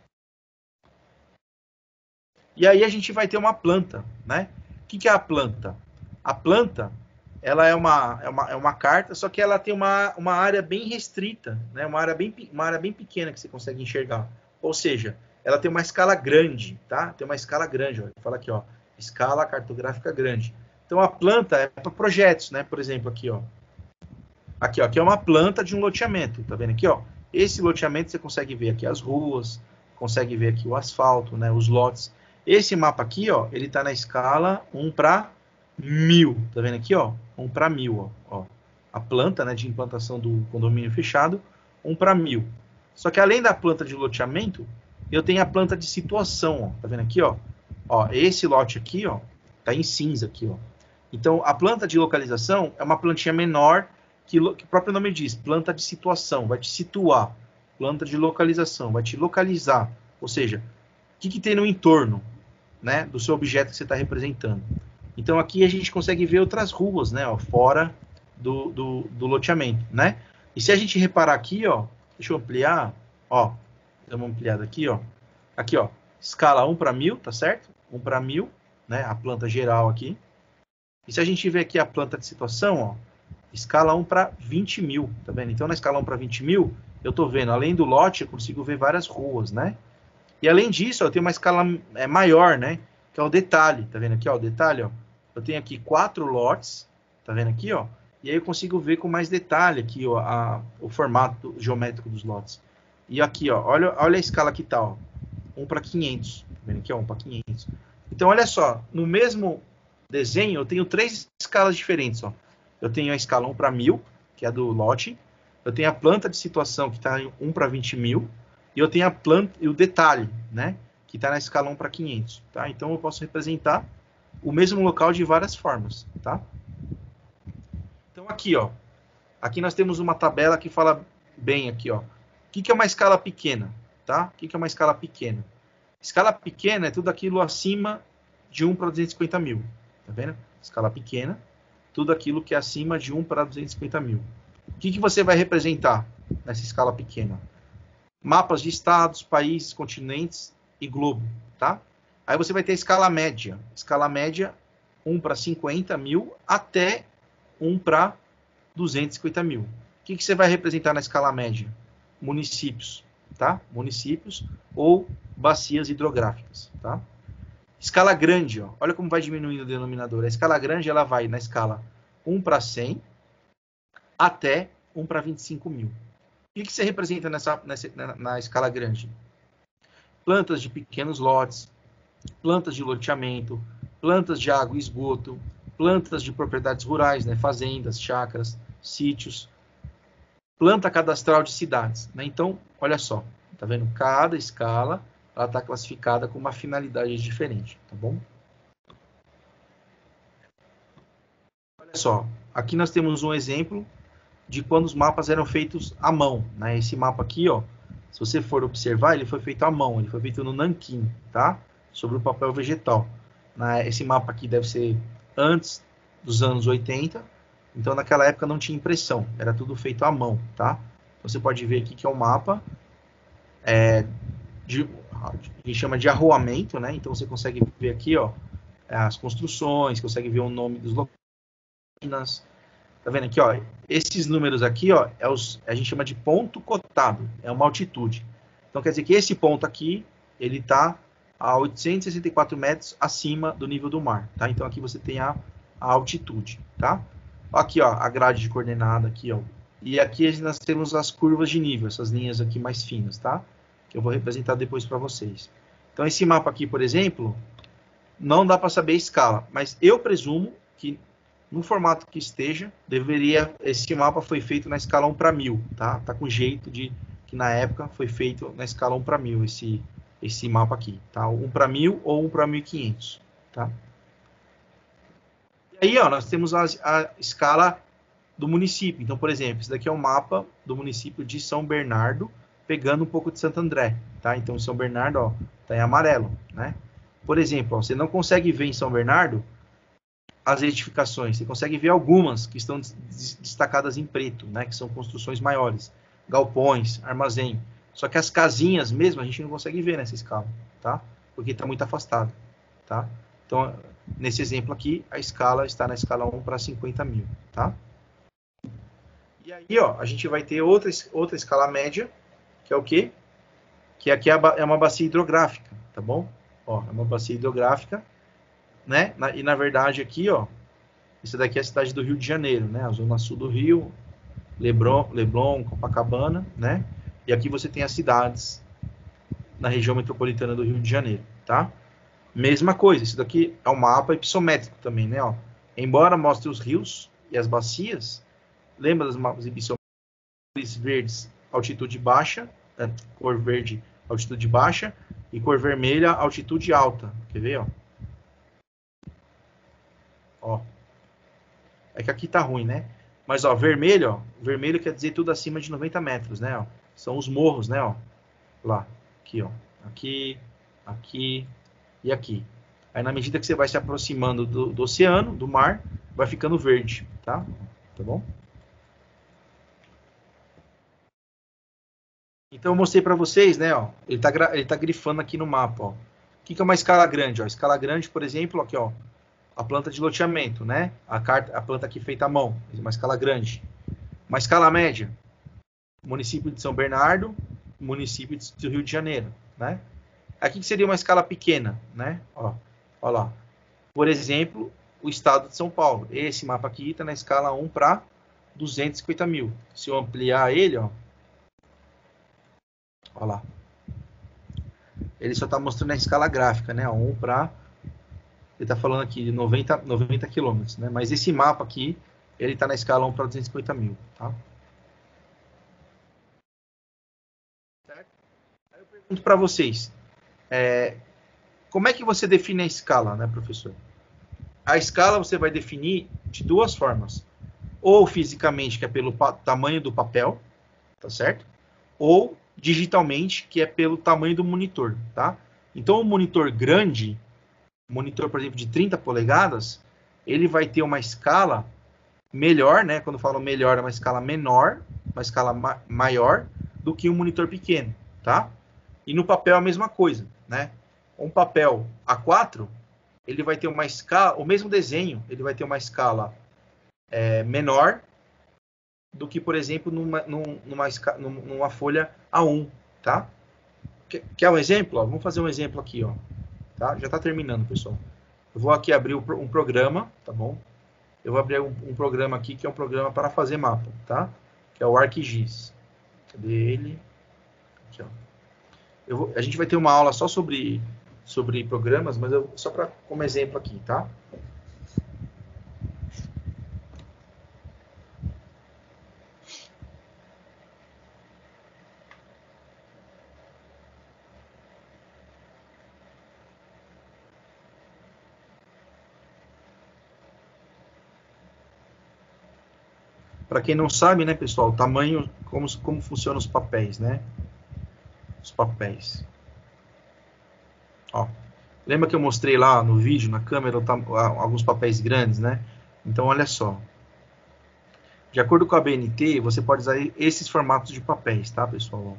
E aí a gente vai ter uma planta, né? O que, que é a planta? A planta, ela é uma, é uma, é uma carta, só que ela tem uma, uma área bem restrita, né? Uma área bem, uma área bem pequena que você consegue enxergar. Ou seja, ela tem uma escala grande, tá? Tem uma escala grande, ó. Fala aqui, ó, escala cartográfica grande. Então a planta é para projetos, né? Por exemplo, aqui, ó. Aqui, ó, aqui é uma planta de um loteamento, tá vendo aqui, ó? Esse loteamento você consegue ver aqui as ruas, consegue ver aqui o asfalto, né? Os lotes. Esse mapa aqui, ó, ele tá na escala um para mil, tá vendo aqui, ó? um para mil, ó, ó. A planta, né, de implantação do condomínio fechado, um para mil. Só que além da planta de loteamento, eu tenho a planta de situação, ó. Tá vendo aqui, ó? Ó, esse lote aqui, ó, tá em cinza aqui, ó. Então, a planta de localização é uma plantinha menor que, que o próprio nome diz, planta de situação, vai te situar. Planta de localização, vai te localizar. Ou seja, o que, que tem no entorno, né, do seu objeto que você está representando. Então, aqui a gente consegue ver outras ruas, né, ó, fora do, do, do loteamento, né? E se a gente reparar aqui, ó, deixa eu ampliar, ó, dá uma ampliada aqui, ó. Aqui, ó, escala um para mil, tá certo? um para mil, né, a planta geral aqui. E se a gente ver aqui a planta de situação, ó, escala um para vinte mil, tá vendo? Então, na escala um para vinte mil, eu tô vendo, além do lote, eu consigo ver várias ruas, né? E além disso, eu tenho uma escala é, maior, né? Que é o detalhe, tá vendo aqui, ó, o detalhe, ó. Eu tenho aqui quatro lotes, tá vendo aqui, ó? E aí eu consigo ver com mais detalhe aqui, ó, a, o formato geométrico dos lotes. E aqui, ó, olha, olha a escala que tá, ó. um para quinhentos, tá vendo aqui, ó, um para quinhentos. Então, olha só, no mesmo desenho, eu tenho três escalas diferentes, ó. Eu tenho a escala um para mil, que é a do lote. Eu tenho a planta de situação, que está em um para vinte mil. E eu tenho a planta e o detalhe, né? Que está na escala um para quinhentos, tá? Então, eu posso representar o mesmo local de várias formas, tá? Então, aqui, ó. Aqui nós temos uma tabela que fala bem aqui, ó. O que, que é uma escala pequena, tá? O que, que é uma escala pequena? Escala pequena é tudo aquilo acima de um para duzentos e cinquenta mil, tá vendo? Escala pequena, tudo aquilo que é acima de um para duzentos e cinquenta mil. O que, que você vai representar nessa escala pequena? Mapas de estados, países, continentes e globo, tá? Aí você vai ter a escala média. Escala média, um para cinquenta mil até um para duzentos e cinquenta mil. O que, que você vai representar na escala média? Municípios, tá? Municípios ou bacias hidrográficas, tá? Escala grande, ó. Olha como vai diminuindo o denominador. A escala grande, ela vai na escala um para cem até um para vinte e cinco mil. O que, que você representa nessa, nessa, na, na escala grande? Plantas de pequenos lotes, plantas de loteamento, plantas de água e esgoto, plantas de propriedades rurais, né, fazendas, chácaras, sítios, planta cadastral de cidades. Né? Então, olha só, tá vendo? Cada escala ela está classificada com uma finalidade diferente, tá bom? Olha só, aqui nós temos um exemplo de quando os mapas eram feitos à mão. Né? Esse mapa aqui, ó, se você for observar, ele foi feito à mão, ele foi feito no nanquim, tá? Sobre o papel vegetal. Né? Esse mapa aqui deve ser antes dos anos oitenta, então naquela época não tinha impressão, era tudo feito à mão, tá? Você pode ver aqui que é um mapa é, de, a gente chama de arroamento, né? Então você consegue ver aqui, ó, as construções, consegue ver o nome dos locais. Tá vendo aqui, ó? Esses números aqui, ó, é os, a gente chama de ponto cotado, é uma altitude. Então quer dizer que esse ponto aqui, ele está a oitocentos e sessenta e quatro metros acima do nível do mar, tá? Então aqui você tem a, a altitude, tá? Aqui, ó, a grade de coordenada aqui, ó. E aqui nós temos as curvas de nível, essas linhas aqui mais finas, tá? Que eu vou representar depois para vocês. Então esse mapa aqui, por exemplo, não dá para saber a escala, mas eu presumo que no formato que esteja, deveria, esse mapa foi feito na escala um para mil, tá? Tá com jeito de que na época foi feito na escala um para mil esse esse mapa aqui, tá? um para mil ou um para mil e quinhentos, tá? E aí, ó, nós temos a, a escala do município. Então, por exemplo, esse daqui é um mapa do município de São Bernardo, pegando um pouco de Santo André, tá? Então, São Bernardo, ó, tá em amarelo, né? Por exemplo, ó, você não consegue ver em São Bernardo as edificações, você consegue ver algumas que estão destacadas em preto, né? Que são construções maiores, galpões, armazém. Só que as casinhas mesmo a gente não consegue ver nessa escala, tá? Porque está muito afastado, tá? Então, nesse exemplo aqui, a escala está na escala um para cinquenta mil, tá? E aí, ó, a gente vai ter outra, outra escala média, que é o quê? Que aqui é uma bacia hidrográfica, tá bom? Ó, é uma bacia hidrográfica, né? E na verdade aqui, ó, isso daqui é a cidade do Rio de Janeiro, né? A zona sul do Rio, Leblon, Leblon, Copacabana, né? E aqui você tem as cidades na região metropolitana do Rio de Janeiro, tá? Mesma coisa, isso daqui é um mapa hipissométrico também, né? Ó. Embora mostre os rios e as bacias, lembra dos mapas hipissométricos verdes, altitude baixa, é, cor verde, altitude baixa, e cor vermelha, altitude alta. Quer ver, ó? Ó. É que aqui tá ruim, né? Mas, ó, vermelho, ó, vermelho quer dizer tudo acima de noventa metros, né? Ó. São os morros, né? Ó. Lá, aqui, ó. Aqui, aqui e aqui. Aí, na medida que você vai se aproximando do, do oceano, do mar, vai ficando verde, tá? Tá bom? Então, eu mostrei para vocês, né? Ó, ele tá, ele tá grifando aqui no mapa, ó. O que, que é uma escala grande? Ó? Escala grande, por exemplo, aqui, ó. A planta de loteamento, né? A, carta, a planta aqui feita à mão, uma escala grande. Uma escala média, município de São Bernardo, município do Rio de Janeiro, né? Aqui que seria uma escala pequena, né? Ó, ó lá. Por exemplo, o estado de São Paulo. Esse mapa aqui está na escala um para duzentos e cinquenta mil. Se eu ampliar ele, ó, ó lá. Ele só está mostrando a escala gráfica, né? um para... Ele está falando aqui de noventa, noventa quilômetros, né? Mas esse mapa aqui, ele está na escala um para duzentos e cinquenta mil, tá? Certo? Aí eu pergunto para vocês, é, como é que você define a escala, né, professor? A escala você vai definir de duas formas. Ou fisicamente, que é pelo tamanho do papel, tá certo? Ou digitalmente, que é pelo tamanho do monitor, tá? Então, um monitor grande, monitor, por exemplo, de trinta polegadas, ele vai ter uma escala melhor, né? Quando eu falo melhor, é uma escala menor, uma escala ma maior do que um monitor pequeno, tá? E no papel a mesma coisa, né? Um papel A quatro, ele vai ter uma escala, o mesmo desenho, ele vai ter uma escala é, menor do que, por exemplo, numa, numa, numa folha A um, tá? Quer um exemplo? Ó, vamos fazer um exemplo aqui, ó. Tá? Já está terminando, pessoal. Eu vou aqui abrir um programa, tá bom? eu vou abrir um, um programa aqui, que é um programa para fazer mapa, tá? Que é o ArcGIS. Cadê ele? Aqui, ó. Eu vou, a gente vai ter uma aula só sobre, sobre programas, mas eu, só para como exemplo aqui, tá? Para quem não sabe, né, pessoal, o tamanho, como, como funcionam os papéis, né? Os papéis. Ó, lembra que eu mostrei lá no vídeo, na câmera, alguns papéis grandes, né? Então, olha só. De acordo com a B N T, você pode usar esses formatos de papéis, tá, pessoal?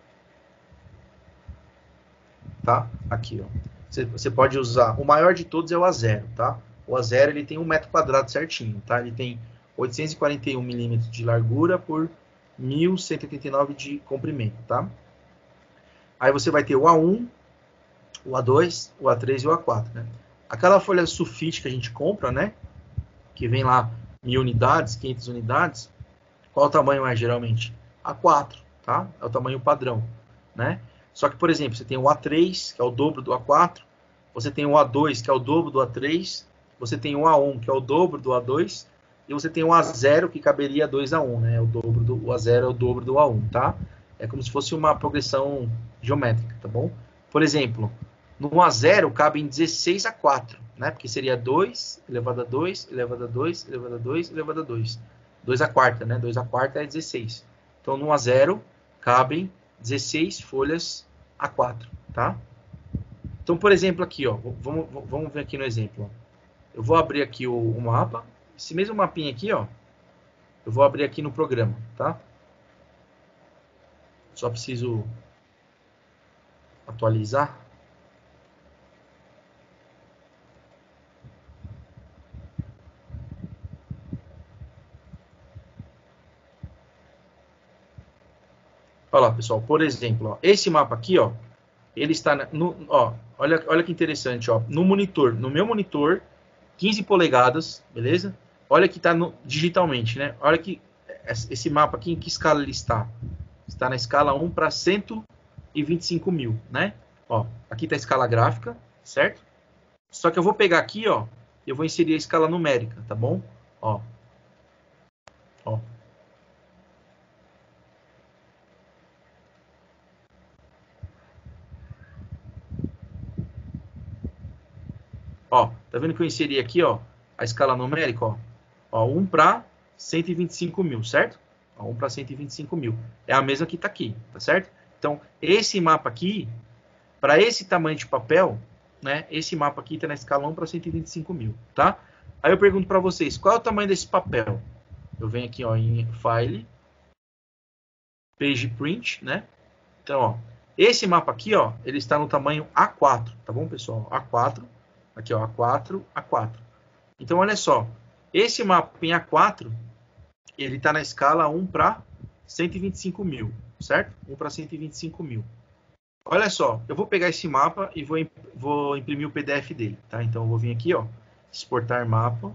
Tá? Aqui, ó. Você, você pode usar, o maior de todos é o A zero, tá? O A zero, ele tem um metro quadrado certinho, tá? Ele tem oitocentos e quarenta e um milímetros de largura por mil cento e oitenta e nove de comprimento, tá? Aí você vai ter o A um, o A dois, o A três e o A quatro, né? Aquela folha sulfite que a gente compra, né? Que vem lá mil unidades, quinhentas unidades. Qual o tamanho é, geralmente? A quatro, tá? É o tamanho padrão, né? Só que, por exemplo, você tem o A três, que é o dobro do A quatro. Você tem o A dois, que é o dobro do A três. Você tem o A um, que é o dobro do A dois. E você tem o A zero, que caberia dois A um, né? O, dobro do, o A zero é o dobro do A um, tá? É como se fosse uma progressão geométrica, tá bom? Por exemplo, no A zero cabem dezesseis A quatro, né? Porque seria dois elevado a dois, elevado a dois, elevado a dois, elevado a dois. dois A quarta, né? dois A quarta é dezesseis. Então, no A zero cabem dezesseis folhas A quatro, tá? Então, por exemplo, aqui, ó. Vamos, vamos ver aqui no exemplo, ó. Eu vou abrir aqui o, o mapa. Esse mesmo mapinha aqui, ó, eu vou abrir aqui no programa, tá? Só preciso atualizar. Olha lá, pessoal, por exemplo, ó, esse mapa aqui, ó, ele está no, ó, olha, olha que interessante, ó, no monitor, no meu monitor, quinze polegadas, beleza? Olha que está digitalmente, né? Olha que esse mapa aqui, em que escala ele está? Está na escala um para cento e vinte e cinco mil, né? Ó, aqui está a escala gráfica, certo? Só que eu vou pegar aqui, ó, eu vou inserir a escala numérica, tá bom? Ó, ó. Ó, tá vendo que eu inseri aqui, ó, a escala numérica, ó, ó um para cento e vinte e cinco mil, certo? Ó, um para cento e vinte e cinco mil. É a mesma que tá aqui, tá certo? Então, esse mapa aqui, para esse tamanho de papel, né, esse mapa aqui tá na escala um para cento e vinte e cinco mil, tá? Aí eu pergunto para vocês, qual é o tamanho desse papel? Eu venho aqui, ó, em File, Page Print, né? Então, ó, esse mapa aqui, ó, ele está no tamanho A quatro, tá bom, pessoal? A quatro. Aqui, ó, A quatro, A quatro. Então, olha só. Esse mapa em A quatro, ele está na escala um para cento e vinte e cinco mil, certo? um para cento e vinte e cinco mil. Olha só, eu vou pegar esse mapa e vou, vou imprimir o P D F dele, tá? Então, eu vou vir aqui, ó, exportar mapa.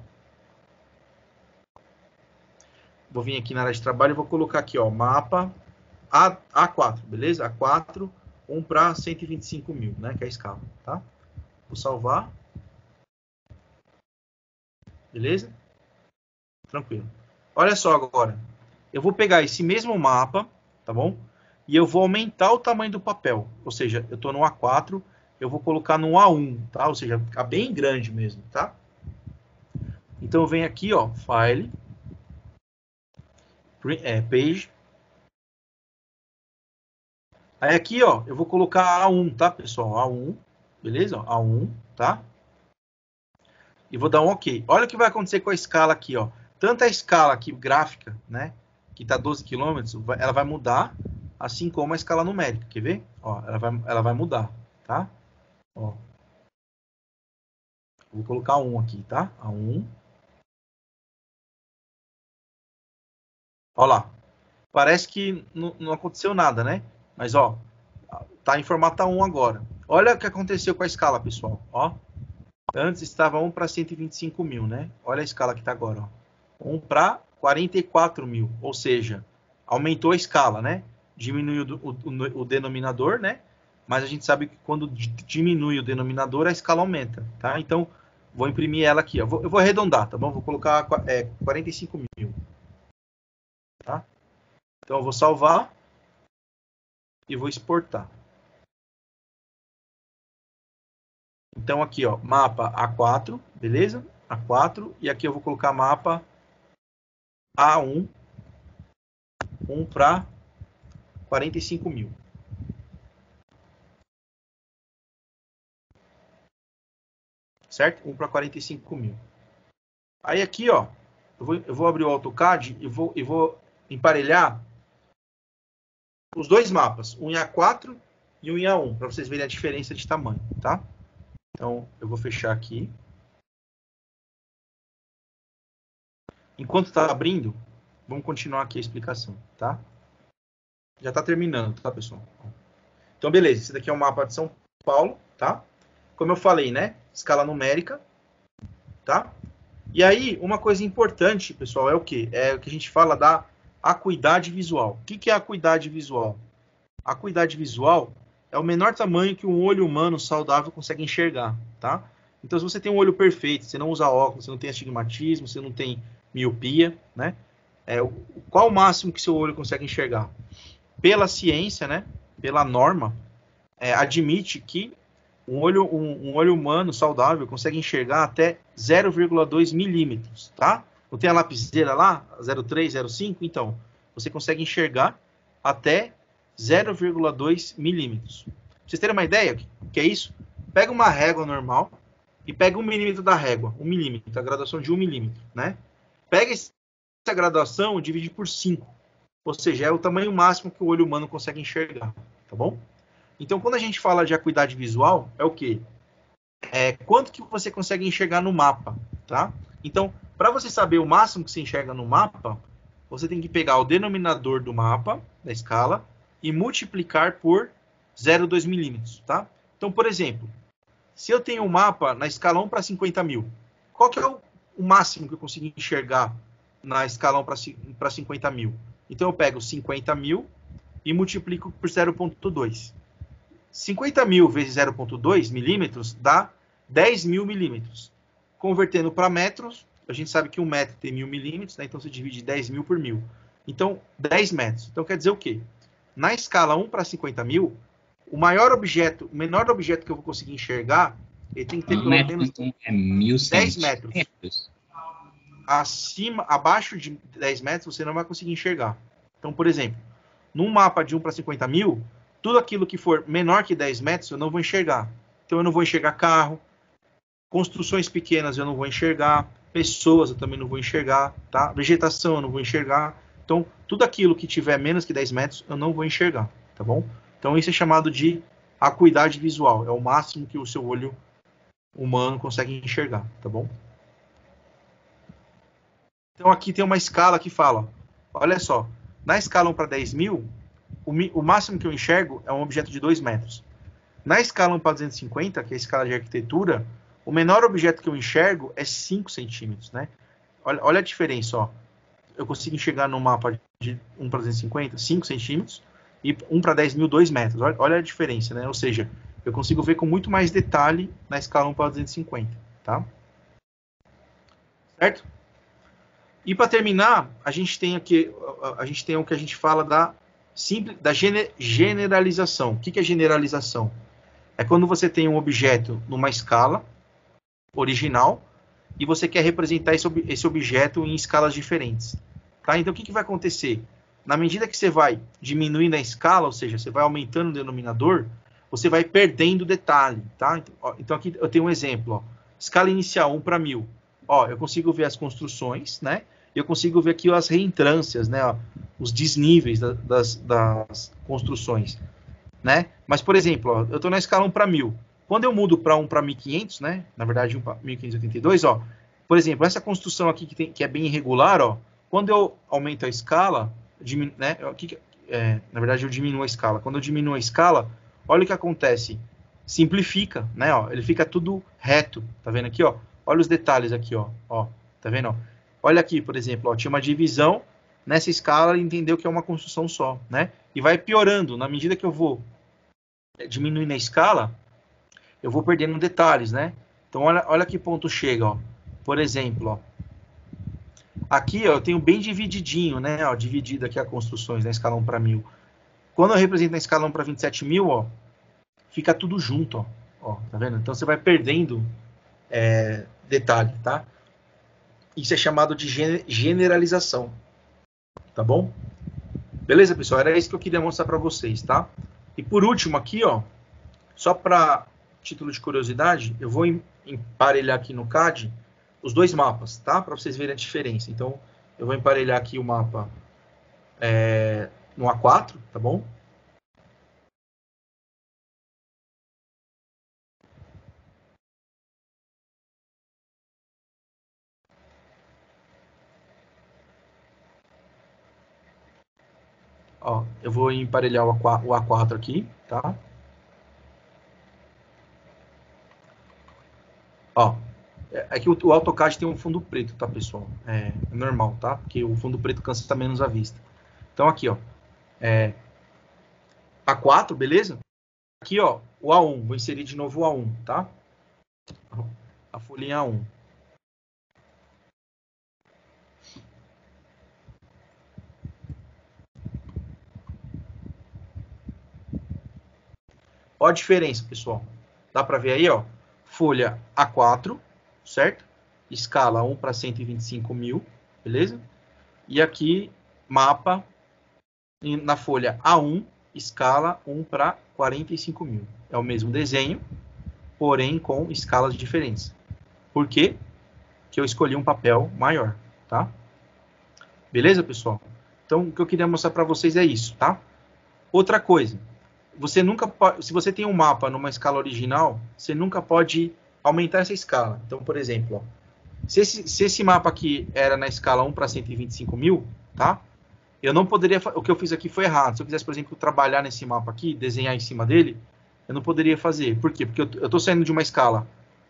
Vou vir aqui na área de trabalho e vou colocar aqui, ó, mapa A, A4, beleza? A quatro, um para cento e vinte e cinco mil, né? Que é a escala, tá? Vou salvar. Beleza? Tranquilo. Olha só agora. Eu vou pegar esse mesmo mapa, tá bom? E eu vou aumentar o tamanho do papel. Ou seja, eu estou no A quatro, eu vou colocar no A um, tá? Ou seja, ficar bem grande mesmo, tá? Então eu venho aqui, ó, File, é, Page. Aí aqui, ó, eu vou colocar A um, tá, pessoal? A um, beleza? A um, tá? E vou dar um OK. Olha o que vai acontecer com a escala aqui, ó. Tanto a escala aqui gráfica, né, que está doze quilômetros, ela vai mudar, assim como a escala numérica. Quer ver? Ó, ela vai, ela vai mudar, tá? Ó. Vou colocar um aqui, tá? A um. Olha lá. Parece que não, não aconteceu nada, né? Mas, ó, tá em formato A um agora. Olha o que aconteceu com a escala, pessoal. Ó. Antes estava um para cento e vinte e cinco mil, né? Olha a escala que está agora, ó. um para quarenta e quatro mil, ou seja, aumentou a escala, né? Diminuiu o, o, o denominador, né? Mas a gente sabe que quando diminui o denominador, a escala aumenta, tá? Então, vou imprimir ela aqui, ó. Eu vou, eu vou arredondar, tá bom? Vou colocar é, quarenta e cinco mil, tá? Então, eu vou salvar e vou exportar. Então, aqui, ó, mapa A quatro, beleza? A quatro, e aqui eu vou colocar mapa A um, um para quarenta e cinco mil. Certo? um para quarenta e cinco mil. Aí aqui, ó, eu vou, eu vou abrir o AutoCAD e vou, e vou emparelhar os dois mapas, um em A quatro e um em A um, para vocês verem a diferença de tamanho, tá? Então, eu vou fechar aqui. Enquanto está abrindo, vamos continuar aqui a explicação, tá? Já está terminando, tá, pessoal? Então, beleza. Esse daqui é o mapa de São Paulo, tá? Como eu falei, né? Escala numérica, tá? E aí, uma coisa importante, pessoal, é o quê? É o que a gente fala da acuidade visual. O que, que é acuidade visual? A acuidade visual é o menor tamanho que um olho humano saudável consegue enxergar, tá? Então, se você tem um olho perfeito, você não usa óculos, você não tem astigmatismo, você não tem miopia, né? É, qual o máximo que seu olho consegue enxergar? Pela ciência, né? Pela norma, é, admite que um olho, um, um olho humano saudável consegue enxergar até zero vírgula dois milímetros, tá? Não tem a lapiseira lá, zero vírgula três, zero vírgula cinco? Então, você consegue enxergar até zero vírgula dois milímetros. Pra vocês terem uma ideia, o que é isso? Pega uma régua normal e pega um milímetro da régua, um milímetro, a graduação de um milímetro, né? Pega essa graduação e divide por cinco, ou seja, é o tamanho máximo que o olho humano consegue enxergar, tá bom? Então, quando a gente fala de acuidade visual, é o quê? É quanto que você consegue enxergar no mapa, tá? Então, para você saber o máximo que você enxerga no mapa, você tem que pegar o denominador do mapa, da escala, e multiplicar por zero vírgula dois milímetros, tá? Então, por exemplo, se eu tenho um mapa na escala um para cinquenta mil, qual que é o, o máximo que eu consigo enxergar na escala um para cinquenta mil? Então, eu pego cinquenta mil e multiplico por zero vírgula dois. cinquenta mil vezes zero vírgula dois milímetros dá dez mil milímetros. Convertendo para metros, a gente sabe que um metro tem mil milímetros, né? Então você divide dez mil por mil. Então, dez metros. Então quer dizer o quê? Na escala um para cinquenta mil, o maior objeto, o menor objeto que eu vou conseguir enxergar, ele tem que ter pelo menos é mil dez metros. Acima, abaixo de dez metros, você não vai conseguir enxergar. Então, por exemplo, num mapa de um para cinquenta mil, tudo aquilo que for menor que dez metros, eu não vou enxergar. Então, eu não vou enxergar carro, construções pequenas eu não vou enxergar, pessoas eu também não vou enxergar, tá? Vegetação eu não vou enxergar. Então, tudo aquilo que tiver menos que dez metros, eu não vou enxergar, tá bom? Então, isso é chamado de acuidade visual. É o máximo que o seu olho humano consegue enxergar, tá bom? Então, aqui tem uma escala que fala, olha só, na escala um para dez mil, o, o máximo que eu enxergo é um objeto de dois metros. Na escala um para duzentos e cinquenta, que é a escala de arquitetura, o menor objeto que eu enxergo é cinco centímetros, né? Olha, olha a diferença, ó. Eu consigo enxergar no mapa de um para duzentos e cinquenta, cinco centímetros, e um para dez mil, dois metros. Olha, olha a diferença, né? Ou seja, eu consigo ver com muito mais detalhe na escala um para duzentos e cinquenta, tá? Certo? E para terminar, a gente tem aqui, a gente tem o que a gente fala da, simples, da gene, generalização. O que, que é generalização? É quando você tem um objeto numa escala original e você quer representar esse, esse objeto em escalas diferentes. Tá? Então, o que, que vai acontecer? Na medida que você vai diminuindo a escala, ou seja, você vai aumentando o denominador, você vai perdendo detalhe. Tá? Então, aqui eu tenho um exemplo. Ó. Escala inicial, um para mil. Ó, eu consigo ver as construções, né? Eu consigo ver aqui as reentrâncias, né? Ó, os desníveis da, das, das construções. Né? Mas, por exemplo, ó, eu estou na escala um para mil. Quando eu mudo para um para mil e quinhentos, né? Na verdade, um para mil quinhentos e oitenta e dois, ó, por exemplo, essa construção aqui que, tem, que é bem irregular, ó, quando eu aumento a escala, diminu, né? Aqui, é, na verdade, eu diminuo a escala. Quando eu diminuo a escala, olha o que acontece. simplifica, né? Ó, ele fica tudo reto, tá vendo aqui, ó? Olha os detalhes aqui, ó, ó, tá vendo? Ó? Olha aqui, por exemplo, ó, tinha uma divisão, nessa escala ele entendeu que é uma construção só, né? E vai piorando, na medida que eu vou diminuindo a escala, eu vou perdendo detalhes, né? Então olha, olha que ponto chega, ó. Por exemplo, ó, aqui ó, eu tenho bem divididinho, né? Ó, dividido aqui as construções na escala um para mil. Quando eu represento na escala um para vinte e sete mil, ó, fica tudo junto, ó. Ó, tá vendo? Então você vai perdendo é, detalhe, tá? Isso é chamado de generalização, tá bom? Beleza, pessoal? Era isso que eu queria mostrar para vocês, tá? E por último aqui, ó, só para título de curiosidade, eu vou emparelhar aqui no C A D os dois mapas, tá? Para vocês verem a diferença. Então, eu vou emparelhar aqui o mapa é, no A quatro, tá bom? Ó, eu vou emparelhar o A quatro aqui, tá? Ó, é que o AutoCAD tem um fundo preto, tá, pessoal? É, é normal, tá? Porque o fundo preto cansa menos a vista. Então, aqui, ó, é, A quatro, beleza? Aqui, ó, o A um, vou inserir de novo o A um, tá? A folhinha A um. Olha a diferença, pessoal. Dá para ver aí, ó, folha A quatro, certo? Escala um para cento e vinte e cinco mil, beleza? E aqui, mapa na folha A um, escala um para quarenta e cinco mil. É o mesmo desenho, porém com escalas diferentes. Por quê? Porque eu escolhi um papel maior, tá? Beleza, pessoal? Então, o que eu queria mostrar para vocês é isso, tá? Outra coisa, você nunca pode, se você tem um mapa numa escala original, você nunca pode aumentar essa escala. Então, por exemplo, ó, se, esse, se esse mapa aqui era na escala um para cento e vinte e cinco mil, tá? Eu não poderia, o que eu fiz aqui foi errado. Se eu quisesse, por exemplo, trabalhar nesse mapa aqui, desenhar em cima dele, eu não poderia fazer. Por quê? Porque eu estou saindo de uma escala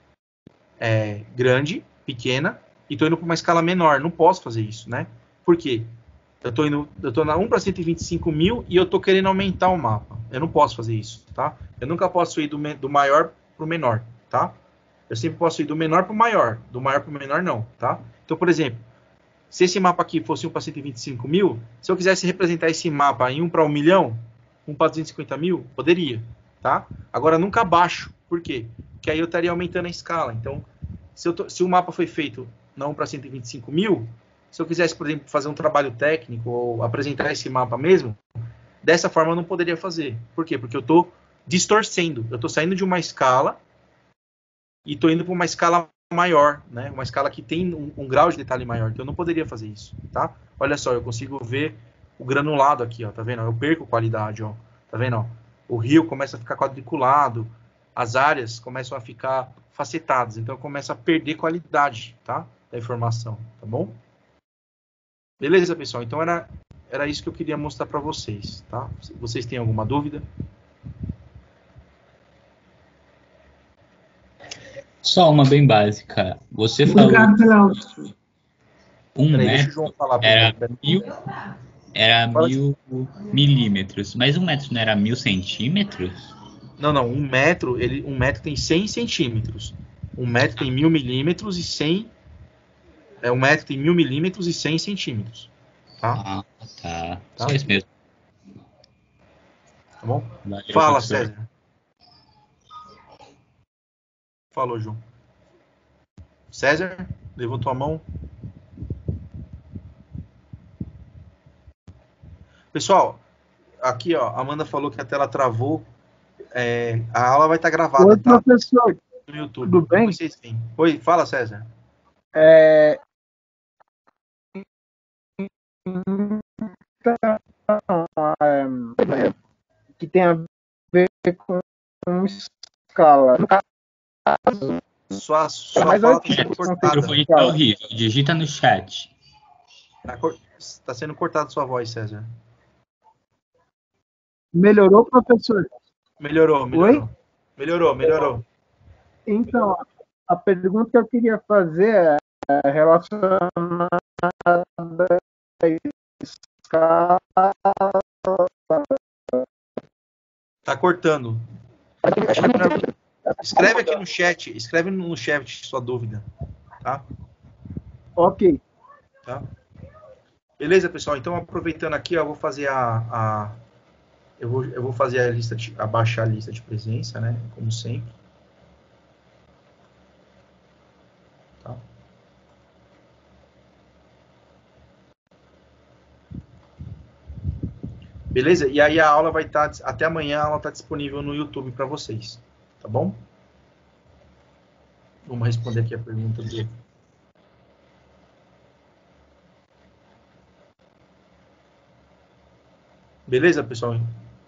é, grande, pequena, e estou indo para uma escala menor. Não posso fazer isso, né? Por quê? Eu estou indo, eu estou na um para cento e vinte e cinco mil e eu estou querendo aumentar o mapa. Eu não posso fazer isso, tá? Eu nunca posso ir do, do maior para o menor, tá? Eu sempre posso ir do menor para o maior. Do maior para o menor, não, tá? Então, por exemplo, se esse mapa aqui fosse um para cento e vinte e cinco mil, se eu quisesse representar esse mapa em um para um milhão, um para duzentos e cinquenta mil, poderia, tá? Agora, nunca abaixo. Por quê? Porque aí eu estaria aumentando a escala. Então, se, eu tô, se o mapa foi feito não um para cento e vinte e cinco mil, se eu quisesse, por exemplo, fazer um trabalho técnico ou apresentar esse mapa mesmo, dessa forma eu não poderia fazer. Por quê? Porque eu estou distorcendo. Eu estou saindo de uma escala e estou indo para uma escala maior, né? Uma escala que tem um, um grau de detalhe maior. Então eu não poderia fazer isso, tá? Olha só, eu consigo ver o granulado aqui, ó, tá vendo? Eu perco qualidade, ó, tá vendo? Ó? O rio começa a ficar quadriculado, as áreas começam a ficar facetadas, então eu começo a perder qualidade, tá? Da informação, tá bom? Beleza, pessoal? Então era, era isso que eu queria mostrar para vocês, tá? Vocês têm alguma dúvida? Só uma bem básica. Você Obrigado falou pela um Peraí, deixa o metro João falar. era Peraí. mil, era Fala mil milímetros, mas um metro não era mil centímetros? Não, não. Um metro, ele, um metro tem cem centímetros. Um metro tem mil milímetros e cem. É, um metro tem mil milímetros e cem centímetros. Tá? Ah, tá. Tá? Só isso mesmo. Tá bom? Valeu, Fala, professor. César. Falou, João. César, levantou a mão. Pessoal, aqui, ó, a Amanda falou que a tela travou. É, a aula vai estar gravada, Oi, tá? professor. No YouTube. Tudo bem? Vocês têm. Oi, fala, César. É... Então, é, que tem a ver com escala. No caso, Sua, sua Mas fala eu está sendo O cortada. microfone tá horrível. Digita no chat. Está cor... tá sendo cortada sua voz, César. melhorou, professor? Melhorou, melhorou. Oi? Melhorou, melhorou. Então, a pergunta que eu queria fazer é relacionada à escala. Tá cortando. Escreve aqui no chat, escreve no chat sua dúvida, tá? Ok. Tá? Beleza, pessoal? Então, aproveitando aqui, ó, eu vou fazer a, a eu vou, eu vou fazer a lista, de, abaixar a lista de presença, né? Como sempre. Tá? Beleza? E aí a aula vai estar, até amanhã a aula está disponível no YouTube para vocês, tá bom? Vamos responder aqui a pergunta dele. Beleza, pessoal?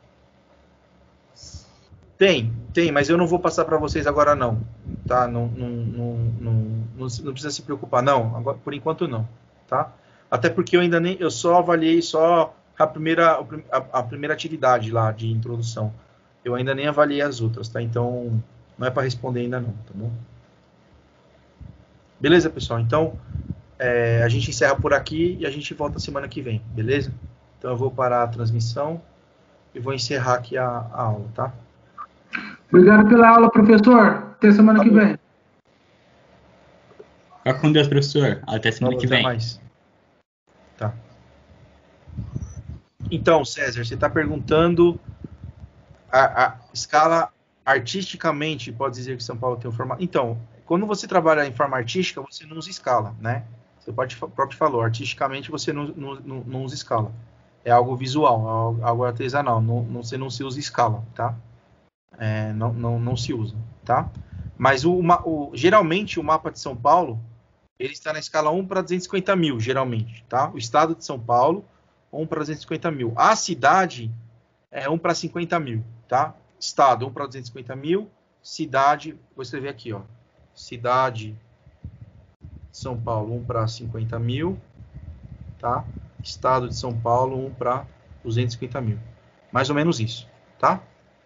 Tem, tem, mas eu não vou passar para vocês agora não, tá? Não, não, não, não, não, não precisa se preocupar, não. Agora, por enquanto não, tá? Até porque eu ainda nem, eu só avaliei só a primeira, a, a primeira atividade lá de introdução. Eu ainda nem avaliei as outras, tá? Então não é para responder ainda não, tá bom? Beleza, pessoal? Então é, a gente encerra por aqui e a gente volta semana que vem, beleza? Então eu vou parar a transmissão e vou encerrar aqui a, a aula, tá? Obrigado pela aula, professor. Até semana que vem. Fica com Deus, professor. Até semana Falou, que até vem. mais. Tá. Então, César, você está perguntando a, a escala artisticamente, pode dizer que São Paulo tem um formato. Então, quando você trabalha em forma artística, você não usa escala, né? Você pode, o próprio falou, artisticamente você não, não, não, não usa escala. É algo visual, algo artesanal. Não, não, você não se usa escala, tá? É, não, não, não se usa, tá? Mas o, o, geralmente o mapa de São Paulo ele está na escala um para duzentos e cinquenta mil, geralmente, tá? O estado de São Paulo, um para duzentos e cinquenta mil. A cidade é um para cinquenta mil, tá? Estado, um para duzentos e cinquenta mil. Cidade, vou escrever aqui, ó. Cidade de São Paulo, um para cinquenta mil, tá? Estado de São Paulo, um para duzentos e cinquenta mil. Mais ou menos isso, tá?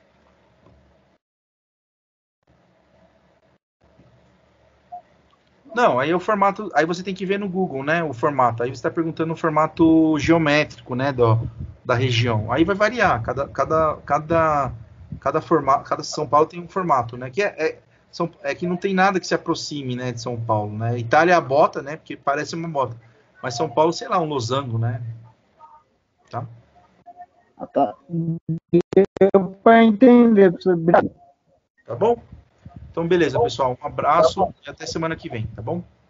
Não, aí é o formato, aí você tem que ver no Google, né, o formato. Aí você está perguntando o formato geométrico, né, do, da região. Aí vai variar, cada, cada, cada, cada formato, cada São Paulo tem um formato, né, que é, é, são, é que não tem nada que se aproxime, né, de São Paulo, né. Itália é a bota, né, porque parece uma bota, mas São Paulo, sei lá, um losango, né, tá? Ah, tá. Deu para entender sobre. Tá bom? Então, beleza, pessoal. Um abraço e até semana que vem, tá bom?